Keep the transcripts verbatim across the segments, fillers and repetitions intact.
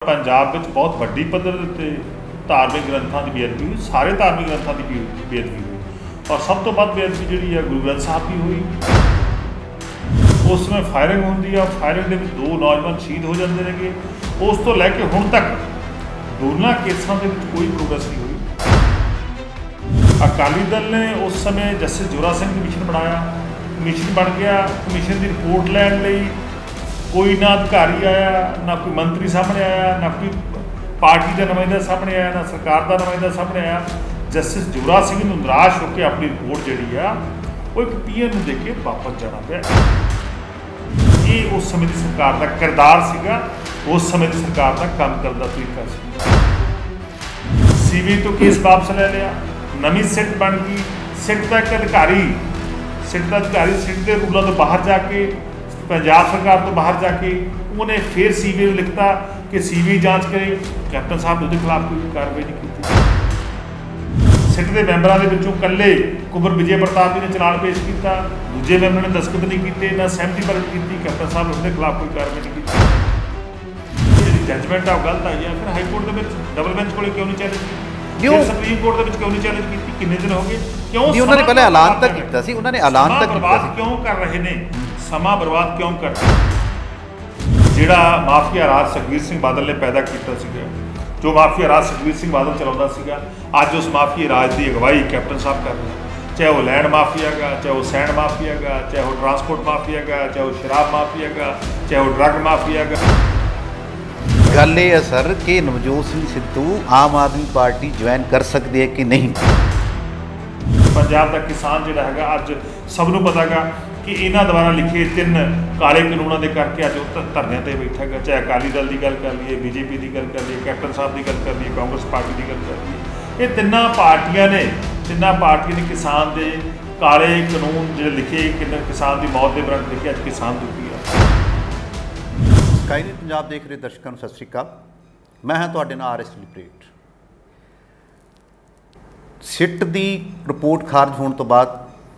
पंजाब में बहुत वड्डी पद्धर उत्ते धार्मिक ग्रंथों की बेअदबी हुई, सारे धार्मिक ग्रंथों की बेअदबी हुई और सब तो वध बेअदबी जी है गुरु ग्रंथ साहब की हुई। उस समय फायरिंग होती है, फायरिंग के दो नौजवान शहीद हो जाते हैं। उस तो लैके हुण तक दोनों केसां दे विच कोई प्रोग्रेस नहीं हुई। अकाली दल ने उस समय जस्टिस जोरा सिंह कमीशन बनाया, कमीशन बन गया, कमीशन की रिपोर्ट लैण लई कोई ना अधिकारी आया, ना कोई मंत्री सामने आया, ना कोई पार्टी का नुमाइंदा सामने आया, ना सरकार का नुमाइंदा सामने आया। जस्टिस जोरा सिंह नूं निराश होकर अपनी रिपोर्ट जी आ वो एक पी एन दे के वापस जाना पिया। ये उस समय की सरकार का किरदार सीगा, उस समय की सरकार का काम करने का तरीका सी। सीबी तो केस वापस ले लिया, नवीं सिट बन गई। सिट का एक अधिकारी सिट का अधिकारी सिट के रूलों तो बाहर जाके पंजाब सरकार तो बाहर जाके उन्हें फिर सी बी लिखता कि सी बी जांच करे। कैप्टन साहब उसके खिलाफ कोई कार्रवाई नहीं की। सिट के मैंबरों के विचों कल्ले कुंवर विजय प्रताप जी ने चलान पेश किया, दूजे मैंबर ने दस्तखत नहीं किए, ना सहमति प्रगट की। कैप्टन साहब उसके खिलाफ कोई कार्रवाई नहीं की। जी जजमेंट है गलत आई है, फिर हाईकोर्ट के डबल बेंच को क्यों नहीं चैलेंज की? सुप्रीम कोर्ट के क्यों नहीं चैलेंज की? कितने दिन हो गए? क्यों उन्होंने पहले ऐलान तक किया सी, उन्होंने ऐलान तक किया सी। क्यों कर रहे ने समा बर्बाद क्यों कर? जिहड़ा माफिया राज सुखबीर सिंह बादल ने पैदा किया सीगा, जो माफिया राज सुखबीर सिंह बादल चलाता सीगा, अज उस माफिया राज की अगवाई कैप्टन साहब कर रहे हैं। चाहे वो लैंड माफिया गा, चाहे वो सैंड माफिया गा, चाहे वो ट्रांसपोर्ट माफिया गा, चाहे वो शराब माफिया गा, चाहे वो ड्रग माफिया गा। गल ये है सर कि नवजोत सिंह सिद्धू आम आदमी पार्टी ज्वाइन कर सकती है कि नहीं? पंजाब का किसान जिहड़ा हैगा अज सबनों पता गा कि इन्हों द्वारा लिखे तीन काले कानूनों के करके अज धरनों पर बैठा है। चाहे अकाली दल की गल कर लीए, बीजेपी की गल कर लीए, कैप्टन साहब की गल कर लीए, कांग्रेस पार्टी की गल कर लीए, ये तिना पार्टियां ने तिना पार्टियां ने किसान के काले कानून जो लिखे कि किसान की मौत के विरुद्ध लिखे, अज किसान दुखी है। स्काई न्यूज़ पंजाब देख रहे दर्शकों को सत श्री अकाल, मैं हाँ तुहाडे नाल आर एस लिपरेट। सिट की रिपोर्ट खारिज होने तो बाद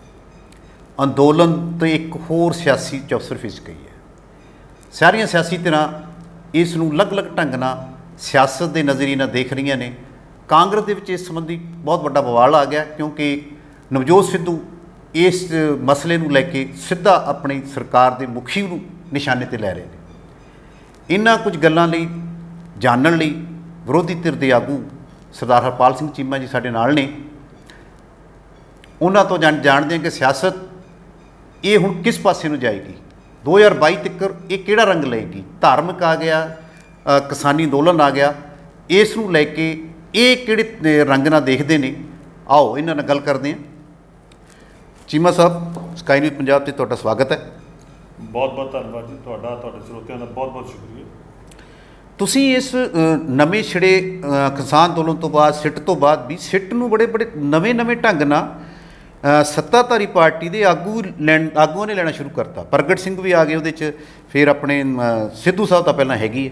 अंदोलन तो एक होर सियासी चौसर फिस गई है। सारिया सियासी धिरां इस नूं अलग अलग ढंग नाल सियासत के नज़रिए नाल देख रही ने। कांग्रेस दे विच इस संबंधी बहुत बड़ा बवाल आ गया क्योंकि नवजोत सिद्धू इस मसले नूं लैके सीधा अपनी सरकार के मुखी नूं निशाने ते लै रहे हैं। इन्हां कुछ गल्लां लई जानण लई विरोधी धिर दे आगू सरदार हरपाल सिंह चीमा जी साडे नाल ने। उन्हां तो जाण जाणदे कि सियासत ये हुण किस पासे नूं जाएगी, दो हज़ार बाई तक ये किहड़ा रंग लएगी। धार्मिक आ गया, किसानी अंदोलन आ गया, इस नूं लैके ये किहड़े रंग नाल देखदे ने। आओ इन्हां नाल गल करदे हां। चीमा साहब, स्काई न्यूज़ पंजाब ते तुहाडा स्वागत है। बहुत बहुत धन्यवाद जी तुहाडा, तुहाडे श्रोतिਆਂ ਦਾ बहुत बहुत शुक्रिया। ਤੁਸੀਂ ਇਸ ਨਵੇਂ ਛਿੜੇ ਕਿਸਾਨ ਅੰਦੋਲਨ ਤੋਂ ਬਾਅਦ ਸਿੱਟ ਤੋਂ ਬਾਅਦ ਵੀ ਸਿੱਟ ਨੂੰ ਬੜੇ ਬੜੇ ਨਵੇਂ ਨਵੇਂ ਢੰਗ ਨਾਲ ਸੱਤਾਧਾਰੀ ਪਾਰਟੀ ਦੇ ਆਗੂ ਲੈਣ ਆਗੂਆਂ ਨੇ ਲੈਣਾ ਸ਼ੁਰੂ ਕਰਤਾ। ਪ੍ਰਗਟ ਸਿੰਘ ਵੀ ਆ ਗਏ ਉਹਦੇ 'ਚ, ਫਿਰ ਆਪਣੇ ਸਿੱਧੂ ਸਾਹਿਬ ਤਾਂ ਪਹਿਲਾਂ ਹੈਗੀ ਹੈ।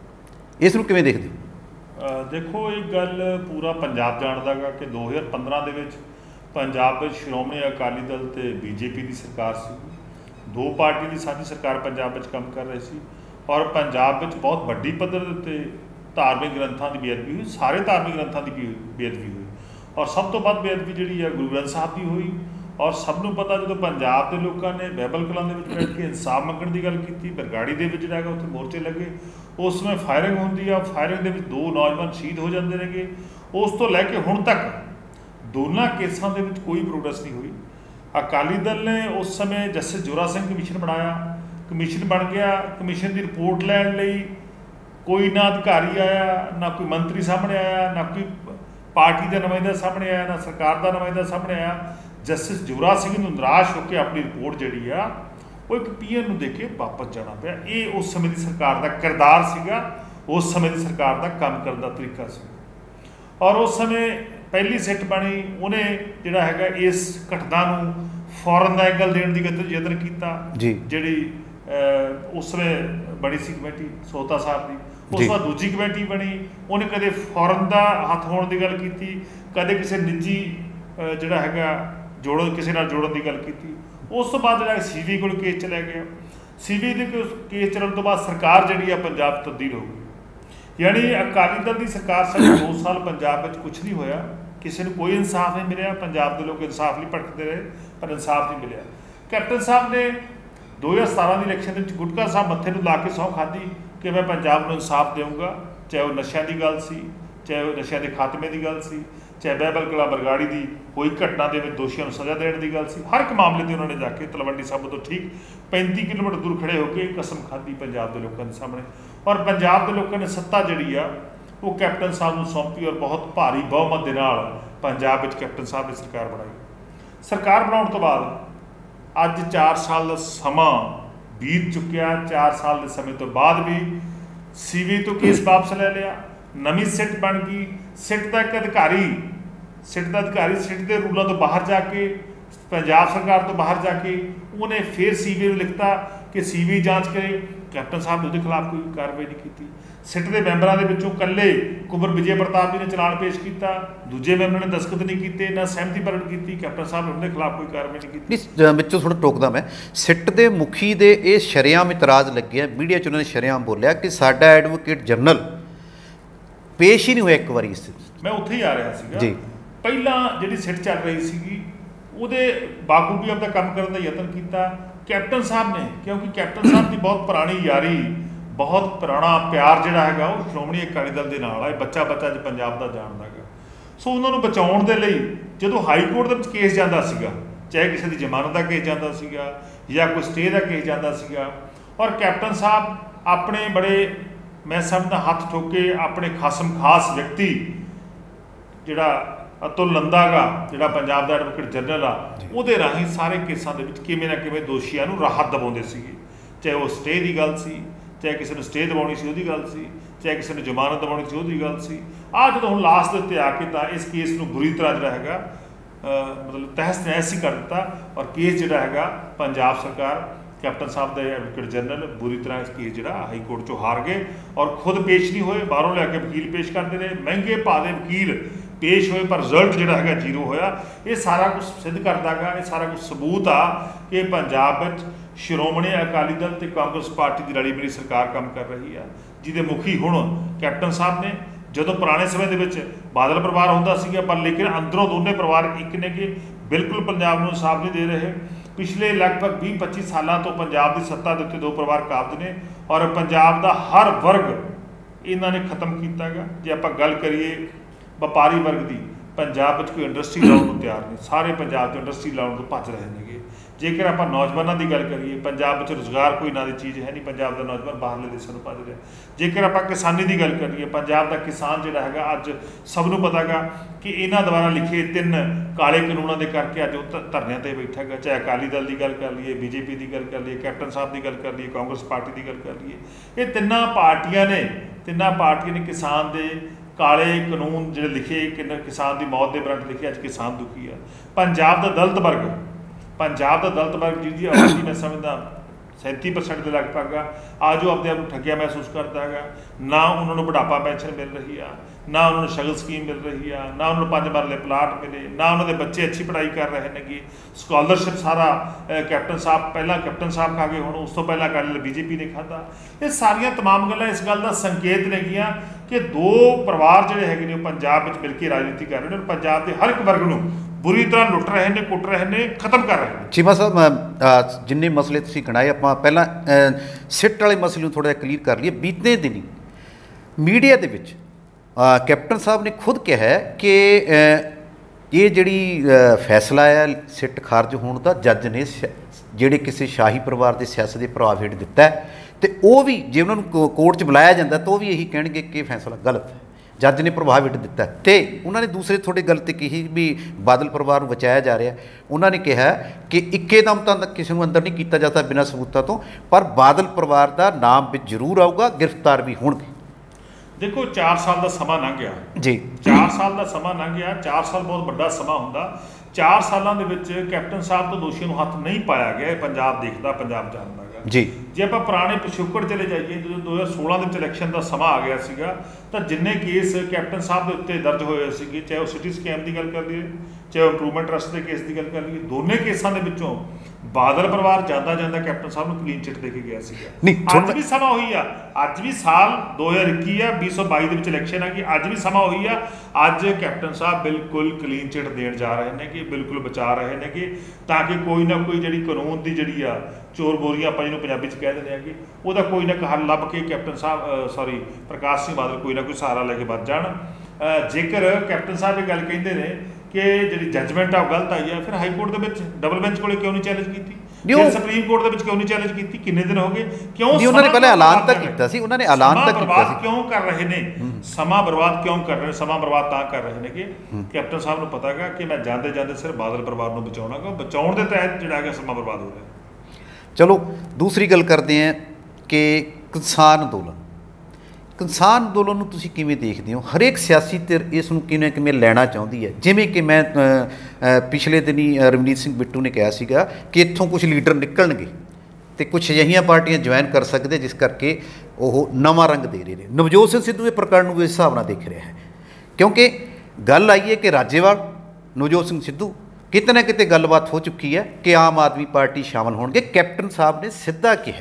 ਇਸ ਨੂੰ ਕਿਵੇਂ ਦੇਖਦੇ? ਦੇਖੋ ਇਹ ਗੱਲ ਪੂਰਾ ਪੰਜਾਬ ਜਾਣਦਾ ਗਾ ਕਿ ਦੋ ਹਜ਼ਾਰ ਪੰਦਰਾਂ ਦੇ ਵਿੱਚ ਪੰਜਾਬ ਵਿੱਚ ਸ਼੍ਰੋਮਣੀ ਅਕਾਲੀ ਦਲ ਤੇ ਬੀਜੇਪੀ ਦੀ ਸਰਕਾਰ ਸੀ। ਦੋ ਪਾਰਟੀ ਦੀ ਸਾਂਝੀ ਸਰਕਾਰ ਪੰਜਾਬ ਵਿੱਚ ਕੰਮ ਕਰ ਰਹੀ ਸੀ और पंजाब में बहुत वड्डी पद्धर उत्ते धार्मिक ग्रंथों की बेअदबी हुई, सारे धार्मिक ग्रंथों की बेअदबी हुई और सब तो वध बेअदबी जी है गुरु ग्रंथ साहब की हुई। और सबनों पता जो पंजाब के लोगों ने बाइबल कलां दे विच बैठ के इंसाफ मंगण की गल की, बरगाड़ी के जिहड़ा है उत्थे मोर्चे लगे, उस समय फायरिंग होती है, फायरिंग के दो नौजवान शहीद हो जाते हैं। उस तो लैके हुण तक दोनों केसां दे विच कोई प्रोग्रेस नहीं हुई। अकाली दल ने उस समय जस्टिस जोरा सिंह कमीशन बनाया, कमीशन बन गया, कमीशन की रिपोर्ट लैण लई कोई ना अधिकारी आया, ना कोई मंत्री सामने आया, ना कोई पार्टी का नुमाइंदा सामने आया, ना सरकार का नुमाइंदा सामने आया। जस्टिस जोरा सिंह नूं निराश होकर अपनी रिपोर्ट जी आ वो एक पी एन नूं दे के वापस जाना पिया। ये उस समय की सरकार का किरदार सीगा, उस समय की सरकार का काम करने का तरीका सी। और उस समय पहली सिट बनी, उन्हें जिहड़ा हैगा इस घटना नूं फौरन दा एंगल देण दी यतन कीता जी। जिहड़ी उस समय बनी सी कमेटी सोहता साहब की, उस बाद दूजी कमेटी बनी, उन्हें कदे फौरन का हथ होने की गल की, कदे किसी निजी जिहड़ा हैगा जोड़ किसी नाल जोड़न की गल की। उस तो बाद जिहड़ा सी वी कोल केस चलिया गया, सी वी के केस चलण तो बाद सरकार जिहड़ी है पंजाब तब्दील हो गई। यानी अकाली दल की सरकार साढ़े दो साल पंजाब में कुछ नहीं होया, किसी को कोई इंसाफ नहीं मिले, पंजाब के लोग इंसाफ नहीं भटकते रहे पर इंसाफ नहीं मिले। कैप्टन साहब ने दो हज़ार सतारह की इलैक्शन में गुटका साहब मत्थे ला के सौं खाधी कि मैं पंजाब को इंसाफ दूंगा, चाहे वह नशा की गल सी, चाहे वह नशा के खात्मे की गल सी, चाहे बहबल कला बरगाड़ी की कोई घटना के दोषियों को सज़ा देने की गल सी। हर एक मामले की उन्होंने जाके तलवंडी साबो तो ठीक पैंती किलोमीटर दूर खड़े होकर कसम खाधी पंजाब के लोगों के सामने, और पंजाब के लोगों ने सत्ता जी आ वो कैप्टन साहब को सौंपी और बहुत भारी बहुमत के नाल पंजाब में कैप्टन साहब ने सरकार बनाई। सरकार बनाने तो बाद अज चार साल का समा बीत चुकिया, चार साल के समय तो बाद भी सीवी तो केस वापस ले लिया, नवी सिट बन गई। सिट का एक अधिकारी सिट का अधिकारी सिट के रूलों तो बाहर जाके पंजाब सरकार तो बाहर जाके उन्हें फिर सीवी लिखता कि सीवी जांच करे। कैप्टन साहब ने उसके खिलाफ कोई कार्रवाई नहीं की। सिट के मैंबरों के विचों कल्ले कुंवर विजय प्रताप जी ने चलान पेश किया, दूजे मैंबर ने दस्तखत नहीं किए, ना सहमति प्रगट की, कैप्टन साहब ने उनके खिलाफ कोई कार्रवाई नहीं की। नहीं विचों थोड़ा टोकदा मैं, सिट के मुखी दे ये शरेआम इतराज़ लगे, मीडिया च उन्होंने शरेआम बोलिया कि साडा एडवोकेट जनरल पेश ही नहीं हुआ एक बार इस। मैं उत्थे ही आ रहा सीगा जी। पहला जी सिट चल रही सी ਉਹਦੇ ਬਾਖੂਬੀ ਆਪਦਾ ਕੰਮ ਕਰਨ ਦਾ ਯਤਨ ਕੀਤਾ कैप्टन साहब ने, क्योंकि कैप्टन साहब की बहुत पुरानी यारी बहुत पुराना प्यार ਜਿਹੜਾ ਹੈਗਾ ਉਹ ਸ਼੍ਰੋਮਣੀ ਅਕਾਲੀ ਦਲ ਦੇ ਨਾਲ ਹੈ। ਬੱਚਾ ਬੱਚਾ ਜ ਪੰਜਾਬ ਦਾ ਜਾਣਦਾ ਹੈਗਾ। ਸੋ ਉਹਨਾਂ ਨੂੰ ਬਚਾਉਣ ਦੇ ਲਈ ਜਦੋਂ ਹਾਈ ਕੋਰਟ ਦੇ ਵਿੱਚ ਕੇਸ ਜਾਂਦਾ ਸੀਗਾ, ਚਾਹੇ ਕਿਸੇ ਦੀ ਜ਼ਮਾਨਤ ਦਾ ਕੇਸ ਜਾਂਦਾ ਸੀਗਾ ਜਾਂ ਕੋਈ ਸਟੇ ਦਾ ਕੇਸ ਜਾਂਦਾ ਸੀਗਾ, ਔਰ ਕੈਪਟਨ ਸਾਹਿਬ ਆਪਣੇ ਬੜੇ ਮੈਂ ਸਮਝਦਾ ਹੱਥ ਠੋਕੇ ਆਪਣੇ ਖਸਮ ਖਾਸ ਵਿਅਕਤੀ ਜਿਹੜਾ ਅਤੁਲ ਨੰਦਾ ਗਾ ਜਿਹੜਾ ਪੰਜਾਬ ਦਾ ਐਡਵੋਕੇਟ ਜਨਰਲ ਆ ਉਹਦੇ ਰਾਹੀਂ ਸਾਰੇ ਕੇਸਾਂ ਦੇ ਵਿੱਚ ਕਿਵੇਂ ਨਾ ਕਿਵੇਂ ਦੋਸ਼ੀਆਂ ਨੂੰ ਰਾਹਤ ਦਿਵਾਉਂਦੇ ਸੀਗੇ। ਚਾਹੇ ਉਹ ਸਟੇ ਦੀ ਗੱਲ ਸੀ, ਚਾਹੇ ਕਿਸੇ ਨੂੰ ਸਟੇ ਦਿਵਾਉਣੀ ਸੀ ਉਹਦੀ ਗੱਲ ਸੀ, ਚਾਹੇ ਕਿਸੇ ਨੂੰ ਜ਼ਮਾਨਤ ਦਿਵਾਉਣੀ ਸੀ ਉਹਦੀ ਗੱਲ ਸੀ। ਆਹ ਜਦੋਂ ਹੁਣ ਲਾਸਟ ਦੇ ਉੱਤੇ ਆ ਕੇ ਤਾਂ ਇਸ ਕੇਸ ਨੂੰ ਬੁਰੀ ਤਰ੍ਹਾਂ ਜਿਹੜਾ ਹੈਗਾ ਮਤਲਬ ਤਹਿਸ ਨਹਿਸ ਹੀ ਕਰ ਦਿੱਤਾ, ਔਰ ਕੇਸ ਜਿਹੜਾ ਹੈਗਾ ਪੰਜਾਬ ਸਰਕਾਰ कैप्टन साहब के एडवोकेट जनरल बुरी तरह इस केस जो हाई कोर्ट चो हार गए और खुद पेश नहीं होए, बाहरों लैके वकील पेश करते रहे, महंगे भाव के वकील पेश होए पर रिजल्ट जोड़ा है जीरो होया। ये सारा कुछ सिद्ध करता गा, ये सारा कुछ सबूत आ कि पंजाब में श्रोमणी अकाली दल तो कांग्रेस पार्टी की रली मिली सरकार काम कर रही है, जिहदे मुखी हुण कैप्टन साहब ने। जो पुराने समय के बादल परिवार होंदा सीगा पर लेकिन अंदरों दोनों परिवार एक ने कि बिल्कुल पंजाब नूं इंसाफ नहीं दे रहे। पिछले लगभग भी पच्ची सालों तो पंजाब की सत्ता के उत्ते दो परिवार काबज ने और पंजाब का हर वर्ग इन्होंने खत्म किया गा। जे आप गल करिए व्यापारी वर्ग की, पंजाब में कोई इंडस्ट्री लाने को तैयार नहीं, सारे पंजाब में इंडस्ट्री लाने को भज रहे हैं। जेकर आप नौजवानों की गल करिए, पंजाब में रोजगार कोई ना की चीज़ है नहीं, पंजाब का नौजवान बाहरले देशों में भज रहा। जेकर आप किसानी की गल करिए, पंजाब का किसान जोड़ा है अज सबनों पता गा कि इन्हों द्वारा लिखे तीन काले कानूनों के करके अज वो धरनों पर बैठा गा। चाहे अकाली दल की गल कर लीए, बीजेपी की गल कर लीए, कैप्टन साहब की गल कर लीए, कांग्रेस पार्टी की गल कर लीए, ये तिना पार्टियां ने तिना पार्टियां ने किसान के काले कानून जो लिखे कि किसान की मौत के वारंट लिखे, अज किसान दुखी है। पंजाब का दलित वर्ग पंजाब का दलित वर्ग जिसकी आबादी मैं समझदा सैंती परसेंट के लगभग आ आज वो अपने आप को ठगिया महसूस करता है। ना उन्होंने बुढ़ापा पेंशन मिल रही है, ना उन्होंने शगल स्कीम मिल रही है, ना उन्होंने पाँच मरले प्लाट मिले, ना उन्होंने बच्चे अच्छी पढ़ाई कर रहे हैं कि स्कॉलरशिप सारा कैप्टन साहब पहला कैप्टन साहब खा गए, हुण उस तो पहला कर बीजेपी ने खाता। ये सारिया तमाम गल्लां इस गल का संकेत नेगियां कि दो परिवार जिहड़े हैगे ने पंजाब में मिल के राजनीति कर रहे हैं, पंजाब के हर एक वर्ग नूं बुरी तरह लुट रहे हैं, कुट रहे हैं, खत्म कर रहे हैं। चीमा साहब जिन्ने मसले तुसीं गिणाए आप पहला सिट वाले मसले नूं थोड़ा क्लीयर कर लीए। बीते दिनी मीडिया दे विच कैप्टन साहब ने खुद कहा है कि ये जिहड़ी फैसला है सिट खारज होने का जज ने जिहड़े किसी शाही परिवार के सियासत के प्रभाव हेठ दिता है, तो वह भी जे उन्होंने कोर्ट च बुलाया जाता तो भी यही कहेंगे कि फैसला गलत है, जज ने प्रभाव हेठ दिता। तो उन्होंने दूसरे थोड़े गल तो कही भी बादल परिवार को बचाया जा रहा। उन्होंने कहा कि इक्केदम तो किसी को अंदर नहीं किया जाता बिना सबूतों तो, पर बादल परिवार का नाम भी जरूर आऊगा, गिरफ्तार भी होंगे। देखो चार साल का समा लंघ गया जी, चार साल का समा लंघ गया। चार साल बहुत बड़ा समा होंदा। चार सालों के कैप्टन साहब तो दोषियों को हथ नहीं पाया गया। पंजाब देखता, पंजाब जानता जी। जे आप पुराने पिछोकड़ चले जाइए, जो दो हज़ार सोलह के इलैक्शन का समा आ गया सीगा, तो जिन्ने केस कैप्टन साहब के उत्ते दर्ज होए सी, चाहे वो सिटी स्कैम की गल कर लीए, चाहे वो इंप्रूवमेंट ट्रस्ट के केस की गल कर लीए, दोनों केसां दे विचों ਬਾਦਲ ਪਰਿਵਾਰ ਜਾਂਦਾ ਜਾਂਦਾ ਕੈਪਟਨ ਸਾਹਿਬ ਨੂੰ ਕਲੀਨ ਚਿੱਟ ਦੇ ਕੇ ਗਿਆ ਸੀਗਾ। ਨਹੀਂ, ਅੱਜ ਵੀ ਸਮਾਂ ਉਹੀ ਆ, ਅੱਜ ਵੀ ਸਾਲ ਦੋ ਹਜ਼ਾਰ ਇੱਕੀ ਆ, ਵੀਹ ਸੌ ਬਾਈ ਦੇ ਵਿੱਚ ਇਲੈਕਸ਼ਨ ਆ ਗਈ, ਅੱਜ ਵੀ ਸਮਾਂ ਉਹੀ ਆ। ਅੱਜ ਕੈਪਟਨ ਸਾਹਿਬ ਬਿਲਕੁਲ ਕਲੀਨ ਚਿੱਟ ਦੇਣ ਜਾ ਰਹੇ ਨੇ ਕਿ ਬਿਲਕੁਲ ਬਚਾ ਰਹੇ ਨੇ ਕਿ ਤਾਂ ਕਿ ਕੋਈ ਨਾ ਕੋਈ ਜਿਹੜੀ ਕਾਨੂੰਨ ਦੀ ਜਿਹੜੀ ਆ ਚੋਰ ਬੋਰੀਆਂ ਆਪਾਂ ਜਿਹਨੂੰ ਪੰਜਾਬੀ 'ਚ ਕਹਿ ਦਿੰਦੇ ਹੈਗੇ, ਉਹਦਾ ਕੋਈ ਨਾ ਕੋਈ ਹੱਲ ਲੱਭ ਕੇ ਕੈਪਟਨ ਸਾਹਿਬ ਸੌਰੀ ਪ੍ਰਕਾਸ਼ ਸਿੰਘ ਬਾਦਲ ਕੋਈ ਨਾ ਕੋਈ ਸਹਾਰਾ ਲੈ ਕੇ ਵੱਧ ਜਾਣ। ਜੇਕਰ ਕੈਪਟਨ ਸਾਹਿਬ ਇਹ ਗੱਲ ਕਹਿੰਦੇ ਨੇ ਕਿ ਜਿਹੜੀ ਜੱਜਮੈਂਟ ਆ ਉਹ ਗਲਤ ਆਈ ਆ, ਫਿਰ ਹਾਈ ਕੋਰਟ ਦੇ ਵਿੱਚ ਡਬਲ ਬੈਂਚ ਕੋਲੇ ਕਿਉਂ ਨਹੀਂ ਚੈਲੰਜ ਕੀਤੀ, ਫਿਰ ਸੁਪਰੀਮ ਕੋਰਟ ਦੇ ਵਿੱਚ ਕਿਉਂ ਨਹੀਂ ਚੈਲੰਜ ਕੀਤੀ? ਕਿੰਨੇ ਦਿਨ ਹੋ ਗਏ? ਕਿਉਂ ਉਹਨਾਂ ਨੇ ਪਹਿਲੇ ਐਲਾਨ ਤਾਂ ਕੀਤਾ ਸੀ, ਉਹਨਾਂ ਨੇ ਐਲਾਨ ਤਾਂ ਕੀਤਾ ਸੀ। ਕਿਉਂ ਕਰ ਰਹੇ ਨੇ ਸਮਾਂ ਬਰਬਾਦ? ਕਿਉਂ ਕਰ ਰਹੇ? ਸਮਾਂ ਬਰਬਾਦ ਤਾਂ ਕਰ ਰਹੇ ਨੇ ਕਿ ਕੈਪਟਨ ਸਾਹਿਬ ਨੂੰ ਪਤਾ ਹੈਗਾ ਕਿ ਮੈਂ ਜਾਂਦੇ ਜਾਂਦੇ ਸਿਰਫ ਬਾਦਲ ਪਰਿਵਾਰ ਨੂੰ ਬਚਾਉਣਾਗਾ, ਬਚਾਉਣ ਦੇ ਤਹਿਤ ਜਿਹੜਾ ਹੈਗਾ ਸਮਾਂ ਬਰਬਾਦ ਹੋ ਰਿਹਾ। ਚਲੋ ਦੂਸਰੀ ਗੱਲ ਕਰਦੇ ਹਾਂ ਕਿ ਕਿਸਾਨ ਅੰਦੋਲਨ, ਕਿਸਾਨ ਅੰਦੋਲਨ ਨੂੰ ਤੁਸੀਂ ਕਿਵੇਂ ਦੇਖਦੇ ਹੋ? ਹਰੇਕ ਸਿਆਸੀ ਧਿਰ ਇਸ ਨੂੰ ਕਿਵੇਂ ਕਿਵੇਂ ਲੈਣਾ ਚਾਹੁੰਦੀ ਹੈ। ਜਿਵੇਂ ਕਿ ਮੈਂ ਪਿਛਲੇ ਦਿਨੀ ਰਵਨੀਤ ਸਿੰਘ ਬਿੱਟੂ ਨੇ ਕਿਹਾ ਸੀਗਾ ਕਿ ਇੱਥੋਂ ਕੁਝ ਲੀਡਰ ਨਿਕਲਣਗੇ ਅਤੇ ਕੁਛ ਅਜਿਹੀਆਂ ਪਾਰਟੀਆਂ ਜੁਆਇਨ ਕਰ ਸਕਦੇ ਜਿਸ ਕਰਕੇ ਉਹ ਨਵਾਂ ਰੰਗ ਦੇ ਰਹੇ ਨੇ। ਨਵਜੋਤ ਸਿੰਘ ਸਿੱਧੂ ਇਹ ਪ੍ਰਕਰਣ ਨੂੰ ਇਸ ਹਿਸਾਬ ਨਾਲ ਦੇਖ ਰਿਹਾ ਹੈ, ਕਿਉਂਕਿ ਗੱਲ ਆਈ ਹੈ ਕਿ ਰਾਜੇਵਾਲ, ਨਵਜੋਤ ਸਿੰਘ ਸਿੱਧੂ ਕਿਤੇ ਨਾ ਕਿਤੇ ਗੱਲਬਾਤ ਹੋ ਚੁੱਕੀ ਹੈ ਕਿ ਆਮ ਆਦਮੀ ਪਾਰਟੀ ਸ਼ਾਮਲ ਹੋਣਗੇ। ਕੈਪਟਨ ਸਾਹਿਬ ਨੇ ਸਿੱਧਾ ਕਿਹਾ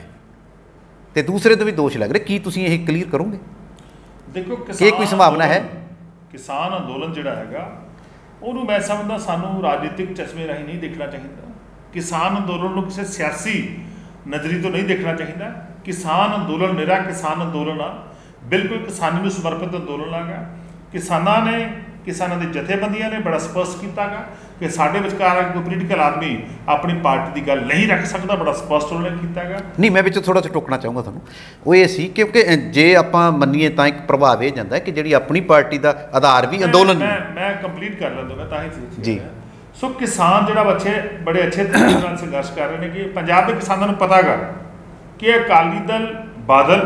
ਤੇ ਦੂਸਰੇ ਤੋਂ ਵੀ ਦੋਸ਼ ਲੱਗ ਰਹੇ, ਕੀ ਤੁਸੀਂ ਇਹ ਕਲੀਅਰ ਕਰੋਗੇ? ਦੇਖੋ ਕਿ ਕੋਈ ਸੰਭਾਵਨਾ ਹੈ? ਕਿਸਾਨ ਅੰਦੋਲਨ ਜਿਹੜਾ ਹੈਗਾ ਉਹਨੂੰ ਮੈਂ ਸਮਝਦਾ ਸਾਨੂੰ ਰਾਜਨੀਤਿਕ ਚਸ਼ਮੇ ਰਾਹੀਂ ਨਹੀਂ ਦੇਖਣਾ ਚਾਹੀਦਾ। ਕਿਸਾਨ ਅੰਦੋਲਨ ਨੂੰ ਕਿਸੇ ਸਿਆਸੀ ਨਜ਼ਰੀ ਤੋਂ ਨਹੀਂ ਦੇਖਣਾ ਚਾਹੀਦਾ। ਕਿਸਾਨ ਅੰਦੋਲਨ ਨਿਰਾ ਕਿਸਾਨ ਅੰਦੋਲਨ ਆ, ਬਿਲਕੁਲ ਕਿਸਾਨੀ ਨੂੰ ਸਮਰਪਿਤ ਅੰਦੋਲਨ ਹੈਗਾ। ਕਿਸਾਨਾਂ ਨੇ, ਕਿਸਾਨਾਂ ਦੀ ਜਥੇਬੰਦੀਆਂ ਨੇ ਬੜਾ ਸਪਸ਼ਟ ਕੀਤਾ ਗਾ ਕਿ ਸਾਡੇ ਵਿਚਕਾਰ ਕੋਈ ਪੋਲੀਟੀਕਲ ਆਦਮੀ ਆਪਣੀ ਪਾਰਟੀ ਦੀ ਗੱਲ ਨਹੀਂ ਰੱਖ ਸਕਦਾ, ਬੜਾ ਸਪਸ਼ਟ ਉਹਨਾਂ ਨੇ ਕੀਤਾ ਗਾ। ਨਹੀਂ, ਮੈਂ ਵਿੱਚ ਥੋੜ੍ਹਾ ਜਿਹਾ ਟੋਕਣਾ ਚਾਹੂੰਗਾ ਤੁਹਾਨੂੰ, ਉਹ ਇਹ ਸੀ ਕਿਉਂਕਿ ਜੇ ਆਪਾਂ ਮੰਨੀਏ ਤਾਂ ਇੱਕ ਪ੍ਰਭਾਵ ਇਹ ਜਾਂਦਾ ਕਿ ਜਿਹੜੀ ਆਪਣੀ ਪਾਰਟੀ ਦਾ ਆਧਾਰ ਵੀ ਅੰਦੋਲਨ ਮੈਂ ਮੈਂ ਕੰਪਲੀਟ ਕਰ ਲੈਂਦਾ, ਮੈਂ ਤਾਂ ਹੀ ਜੀ। ਸੋ ਕਿਸਾਨ ਜਿਹੜਾ ਬੱਚੇ ਬੜੇ ਅੱਛੇ ਤਰੀਕੇ ਨਾਲ ਸੰਘਰਸ਼ ਕਰ ਰਹੇ ਨੇ ਕਿ ਪੰਜਾਬ ਦੇ ਕਿਸਾਨਾਂ ਨੂੰ ਪਤਾ ਗਾ ਕਿ ਅਕਾਲੀ ਦਲ, ਬਾਦਲ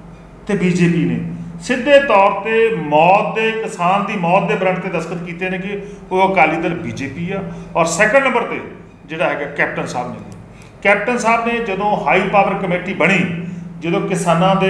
ਤੇ ਬੀਜੇਪੀ ਨੇ ਸਿੱਧੇ ਤੌਰ 'ਤੇ ਮੌਤ ਦੇ, ਕਿਸਾਨ ਦੀ ਮੌਤ ਦੇ ਵਾਰੰਟ 'ਤੇ ਦਸਤਖਤ ਕੀਤੇ ਨੇ ਕਿ ਉਹ ਅਕਾਲੀ ਦਲ ਬੀਜੇਪੀ ਆ। ਔਰ ਸੈਕੰਡ ਨੰਬਰ 'ਤੇ ਜਿਹੜਾ ਹੈਗਾ ਕੈਪਟਨ ਸਾਹਿਬ ਨੇ। ਕੈਪਟਨ ਸਾਹਿਬ ਨੇ ਜਦੋਂ ਹਾਈ ਪਾਵਰ ਕਮੇਟੀ ਬਣੀ, ਜਦੋਂ ਕਿਸਾਨਾਂ ਦੇ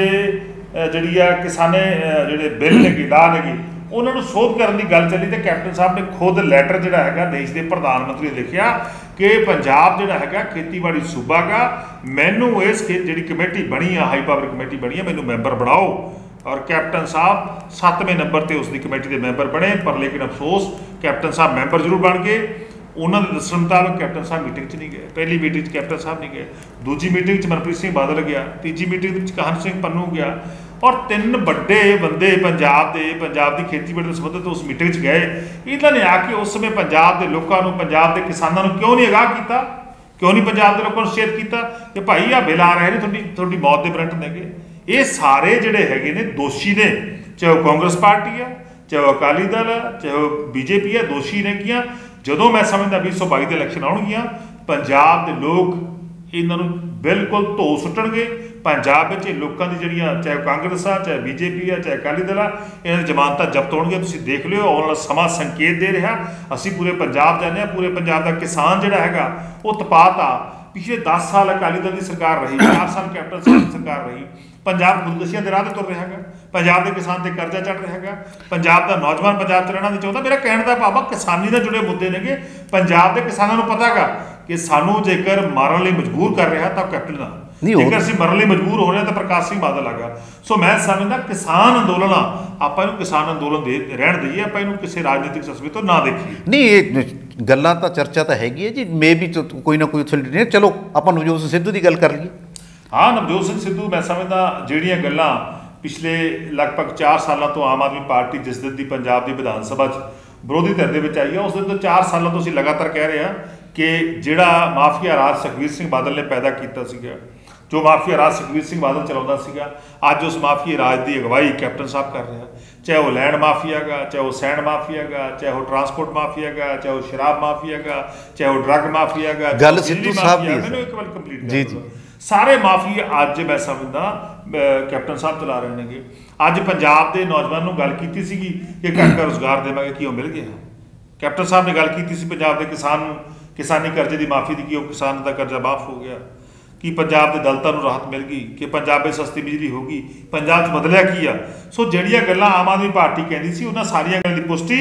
ਜਿਹੜੀ ਆ ਕਿਸਾਨੇ ਜਿਹੜੇ ਬਿੱਲ ਨੇਗੇ, ਲਾ ਨੇਗੇ, ਉਹਨਾਂ ਨੂੰ ਸੋਧ ਕਰਨ ਦੀ ਗੱਲ ਚੱਲੀ ਤੇ ਕੈਪਟਨ ਸਾਹਿਬ ਨੇ ਖੁਦ ਲੈਟਰ ਜਿਹੜਾ ਹੈਗਾ ਦੇਸ਼ ਦੇ ਪ੍ਰਧਾਨ ਮੰਤਰੀ ਨੇ ਲਿਖਿਆ ਕਿ ਪੰਜਾਬ ਜਿਹੜਾ ਹੈਗਾ ਖੇਤੀਬਾੜੀ ਸੂਬਾ ਗਾ, ਮੈਨੂੰ ਇਸ ਜਿਹੜੀ ਕਮੇਟੀ ਬਣੀ ਆ, ਹਾਈ ਪਾਵਰ ਕਮੇਟੀ ਬਣੀ ਆ, ਮੈਨੂੰ ਮੈਂਬਰ ਬਣਾਓ। ਔਰ ਕੈਪਟਨ ਸਾਹਿਬ ਸੱਤਵੇਂ ਨੰਬਰ 'ਤੇ ਉਸ ਦੀ ਕਮੇਟੀ ਦੇ ਮੈਂਬਰ ਬਣੇ। ਪਰ ਲੇਕਿਨ ਅਫਸੋਸ ਕੈਪਟਨ ਸਾਹਿਬ ਮੈਂਬਰ ਜ਼ਰੂਰ ਬਣ ਗਏ। ਉਹਨਾਂ ਦੇ ਦੱਸਣ ਮੁਤਾਬਕ ਕੈਪਟਨ ਸਾਹਿਬ ਮੀਟਿੰਗ 'ਚ ਨਹੀਂ ਗਏ। ਪਹਿਲੀ ਮੀਟਿੰਗ 'ਚ ਕੈਪਟਨ ਸਾਹਿਬ ਨਹੀਂ ਗਏ, ਦੂਜੀ ਮੀਟਿੰਗ 'ਚ ਮਨਪ੍ਰੀਤ ਸਿੰਘ ਬਾਦਲ ਗਿਆ, ਤੀਜੀ ਮੀਟਿੰਗ ਦੇ ਵਿੱਚ ਕਾਹਨ ਸਿੰਘ ਪੰਨੂ ਗਿਆ। ਔਰ ਤਿੰਨ ਵੱਡੇ ਬੰਦੇ ਪੰਜਾਬ ਦੇ, ਪੰਜਾਬ ਦੀ ਖੇਤੀਬਾੜੀ ਨਾਲ ਸੰਬੰਧਿਤ ਉਸ ਮੀਟਿੰਗ 'ਚ ਗਏ। ਇਹਨਾਂ ਨੇ ਆ ਕੇ ਉਸ ਸਮੇਂ ਪੰਜਾਬ ਦੇ ਲੋਕਾਂ ਨੂੰ, ਪੰਜਾਬ ਦੇ ਕਿਸਾਨਾਂ ਨੂੰ ਕਿਉਂ ਨਹੀਂ ਅਗਾਹ ਕੀਤਾ? ਕਿਉਂ ਨਹੀਂ ਪੰਜਾਬ ਦੇ ਲੋਕਾਂ ਨੂੰ ਸੁਚੇਤ ਕੀਤਾ ਕਿ ਭਾਈ ਆ ਬਿੱਲ ਆ ਰਹੇ ਨੇ, ਤੁਹਾਡੀ ਤੁਹਾਡੀ ਮੌਤ ਦੇ ਵਾਰੰਟ ਨੇਗੇ। ਇਹ ਸਾਰੇ ਜਿਹੜੇ ਹੈਗੇ ਨੇ ਦੋਸ਼ੀ ਨੇ, ਚਾਹੇ ਉਹ ਕਾਂਗਰਸ ਪਾਰਟੀ ਆ, ਚਾਹੇ ਉਹ ਅਕਾਲੀ ਦਲ ਆ, ਚਾਹੇ ਉਹ ਬੀਜੇਪੀ ਆ, ਦੋਸ਼ੀ ਨੇ ਕੀਆਂ। ਜਦੋਂ ਮੈਂ ਸਮਝਦਾ ਵੀਹ ਸੌ ਬਾਈ ਦੇ ਇਲੈਕਸ਼ਨ ਆਉਣਗੀਆਂ, ਪੰਜਾਬ ਦੇ ਲੋਕ ਇਹਨਾਂ ਨੂੰ ਬਿਲਕੁਲ ਧੋ ਸੁੱਟਣਗੇ। ਪੰਜਾਬ ਵਿੱਚ ਇਹ ਲੋਕਾਂ ਦੀ ਜਿਹੜੀਆਂ, ਚਾਹੇ ਕਾਂਗਰਸ ਆ, ਚਾਹੇ ਬੀਜੇਪੀ ਆ, ਚਾਹੇ ਅਕਾਲੀ ਦਲ ਆ, ਇਹਨਾਂ ਦੀ ਜ਼ਮਾਨਤਾਂ ਜ਼ਬਤ ਹੋਣਗੀਆਂ। ਤੁਸੀਂ ਦੇਖ ਲਿਓ, ਆਉਣ ਵਾਲਾ ਸਮਾਂ ਸੰਕੇਤ ਦੇ ਰਿਹਾ। ਅਸੀਂ ਪੂਰੇ ਪੰਜਾਬ ਜਾਂਦੇ ਹਾਂ, ਪੂਰੇ ਪੰਜਾਬ ਦਾ ਕਿਸਾਨ ਜਿਹੜਾ ਹੈਗਾ ਉਹ ਤਪਾਤ ਆ। ਪਿਛਲੇ ਦਸ ਸਾਲ ਅਕਾਲੀ ਦਲ ਦੀ ਸਰਕਾਰ ਰਹੀ, ਚਾਰ ਸਾਲ ਕੈਪਟਨ ਸਾਹਿਬ ਦੀ ਸਰਕਾਰ ਰਹੀ। ਪੰਜਾਬ ਖੁਦਕੁਸ਼ੀਆਂ ਦੇ ਰਾਹ 'ਤੇ ਤੁਰ ਰਿਹਾ ਹੈਗਾ, ਪੰਜਾਬ ਦੇ ਕਿਸਾਨ 'ਤੇ ਕਰਜ਼ਾ ਚੜ੍ਹ ਰਿਹਾ ਹੈਗਾ, ਪੰਜਾਬ ਦਾ ਨੌਜਵਾਨ ਪੰਜਾਬ 'ਚ ਰਹਿਣਾ ਨਹੀਂ ਚਾਹੁੰਦਾ। ਮੇਰਾ ਕਹਿਣ ਦਾ ਭਾਵ ਆ ਕਿਸਾਨੀ ਨਾਲ ਜੁੜੇ ਮੁੱਦੇ ਨੇਗੇ। ਪੰਜਾਬ ਦੇ ਕਿਸਾਨਾਂ ਨੂੰ ਪਤਾ ਹੈਗਾ ਕਿ ਸਾਨੂੰ ਜੇਕਰ ਮਾਰਨ ਲਈ ਮਜਬੂਰ ਕਰ ਰਿਹਾ ਤਾਂ ਕੈਪਟਨ ਆ, ਜੇਕਰ ਅਸੀਂ ਮਰਨ ਲਈ ਮਜਬੂਰ ਹੋ ਰਹੇ ਤਾਂ ਪ੍ਰਕਾਸ਼ ਸਿੰਘ ਬਾਦਲ ਆ ਗਿਆ। ਸੋ ਮੈਂ ਸਮਝਦਾ ਕਿਸਾਨ ਅੰਦੋਲਨ ਆ, ਆਪਾਂ ਇਹਨੂੰ ਕਿਸਾਨ ਅੰਦੋਲਨ ਦੇ ਰਹਿਣ ਦੇਈਏ, ਆਪਾਂ ਇਹਨੂੰ ਕਿਸੇ ਰਾਜਨੀਤਿਕ ਤਸਵੀਰ ਤੋਂ ਨਾ ਦੇਖੀਏ। ਨਹੀਂ, ਇਹ ਗੱਲਾਂ ਤਾਂ ਚਰਚਾ ਤਾਂ ਹੈਗੀ ਹੈ ਜੀ, ਮੇ ਵੀ ਕੋਈ ਨਾ ਕੋਈ ਉੱਥੇ। ਚਲੋ ਆਪਾਂ ਨਵਜੋਤ ਸਿੰਘ ਸਿੱਧੂ ਦੀ ਗੱਲ ਕਰ ਲਈਏ। ਹਾਂ, ਨਵਜੋਤ ਸਿੰਘ ਸਿੱਧੂ ਮੈਂ ਸਮਝਦਾ ਜਿਹੜੀਆਂ ਗੱਲਾਂ ਪਿਛਲੇ ਲਗਭਗ ਚਾਰ ਸਾਲਾਂ ਤੋਂ ਆਮ ਆਦਮੀ ਪਾਰਟੀ ਜਿਸ ਦਿਨ ਦੀ ਪੰਜਾਬ ਦੀ ਵਿਧਾਨ ਸਭਾ 'ਚ ਵਿਰੋਧੀ ਧਿਰ ਦੇ ਵਿੱਚ ਆਈ ਆ, ਉਸ ਦਿਨ ਤੋਂ ਚਾਰ ਸਾਲਾਂ ਤੋਂ ਅਸੀਂ ਲਗਾਤਾਰ ਕਹਿ ਰਹੇ ਹਾਂ ਕਿ ਜਿਹੜਾ ਮਾਫੀਆ ਰਾਜ ਸੁਖਬੀਰ ਸਿੰਘ ਬਾਦਲ ਨੇ ਪੈਦਾ ਕੀਤਾ ਸੀਗਾ, ਜੋ ਮਾਫੀਆ ਰਾਜ ਸੁਖਬੀਰ ਸਿੰਘ ਬਾਦਲ ਚਲਾਉਂਦਾ ਸੀਗਾ, ਅੱਜ ਉਸ ਮਾਫੀਆ ਰਾਜ ਦੀ ਅਗਵਾਈ ਕੈਪਟਨ ਸਾਹਿਬ ਕਰ ਰਿਹਾ। ਚਾਹੇ ਉਹ ਲੈਂਡ ਮਾਫੀਆ ਗਾ, ਚਾਹੇ ਉਹ ਸੈਂਡ ਮਾਫੀਆ ਗਾ, ਚਾਹੇ ਉਹ ਟਰਾਂਸਪੋਰਟ ਮਾਫੀਆ ਗਾ, ਚਾਹੇ ਉਹ ਸ਼ਰਾਬ ਮਾਫੀਆ ਗਾ, ਚਾਹੇ ਉਹ ਡਰੱਗ ਮਾਫੀਆ ਗਾ, ਗੱਲ ਸਿੱਧੂ ਸਾਹਿਬ ਦੀ। ਮੈਨੂੰ ਇੱਕ ਵਾਰ ਕੰਪਲੀਟ ਜੀ ਜੀ ਸਾਰੇ ਮਾਫੀਆ ਅੱਜ ਮੈਂ ਸਮਝਦਾ ਕੈਪਟਨ ਸਾਹਿਬ ਚਲਾ ਰਹੇ ਨੇਗੇ। ਅੱਜ ਪੰਜਾਬ ਦੇ ਨੌਜਵਾਨ ਨੂੰ ਗੱਲ ਕੀਤੀ ਸੀਗੀ ਕਿ ਘਰ ਘਰ ਰੁਜ਼ਗਾਰ ਦੇਵਾਂਗੇ, ਕੀ ਉਹ ਮਿਲ ਗਿਆ? ਕੈਪਟਨ ਸਾਹਿਬ ਨੇ ਗੱਲ ਕੀਤੀ ਸੀ ਪੰਜਾਬ ਦੇ ਕਿਸਾਨ ਨੂੰ ਕਿਸਾਨੀ ਕਰਜ਼ੇ ਦੀ ਮਾਫੀ ਦੀ, ਕੀ ਉਹ ਕਿਸਾਨ ਦਾ ਕਰਜ਼ਾ ਮਾਫ ਹੋ ਗਿਆ? ਕਿ ਪੰਜਾਬ ਦੇ ਦਲਿਤਾਂ ਨੂੰ ਰਾਹਤ ਮਿਲ ਗਈ? ਕਿ ਪੰਜਾਬ ਵਿੱਚ ਸਸਤੀ ਬਿਜਲੀ ਹੋ ਗਈ? ਪੰਜਾਬ 'ਚ ਬਦਲਿਆ ਕੀ ਆ? ਸੋ ਜਿਹੜੀਆਂ ਗੱਲਾਂ ਆਮ ਆਦਮੀ ਪਾਰਟੀ ਕਹਿੰਦੀ ਸੀ, ਉਹਨਾਂ ਸਾਰੀਆਂ ਗੱਲਾਂ ਦੀ ਪੁਸ਼ਟੀ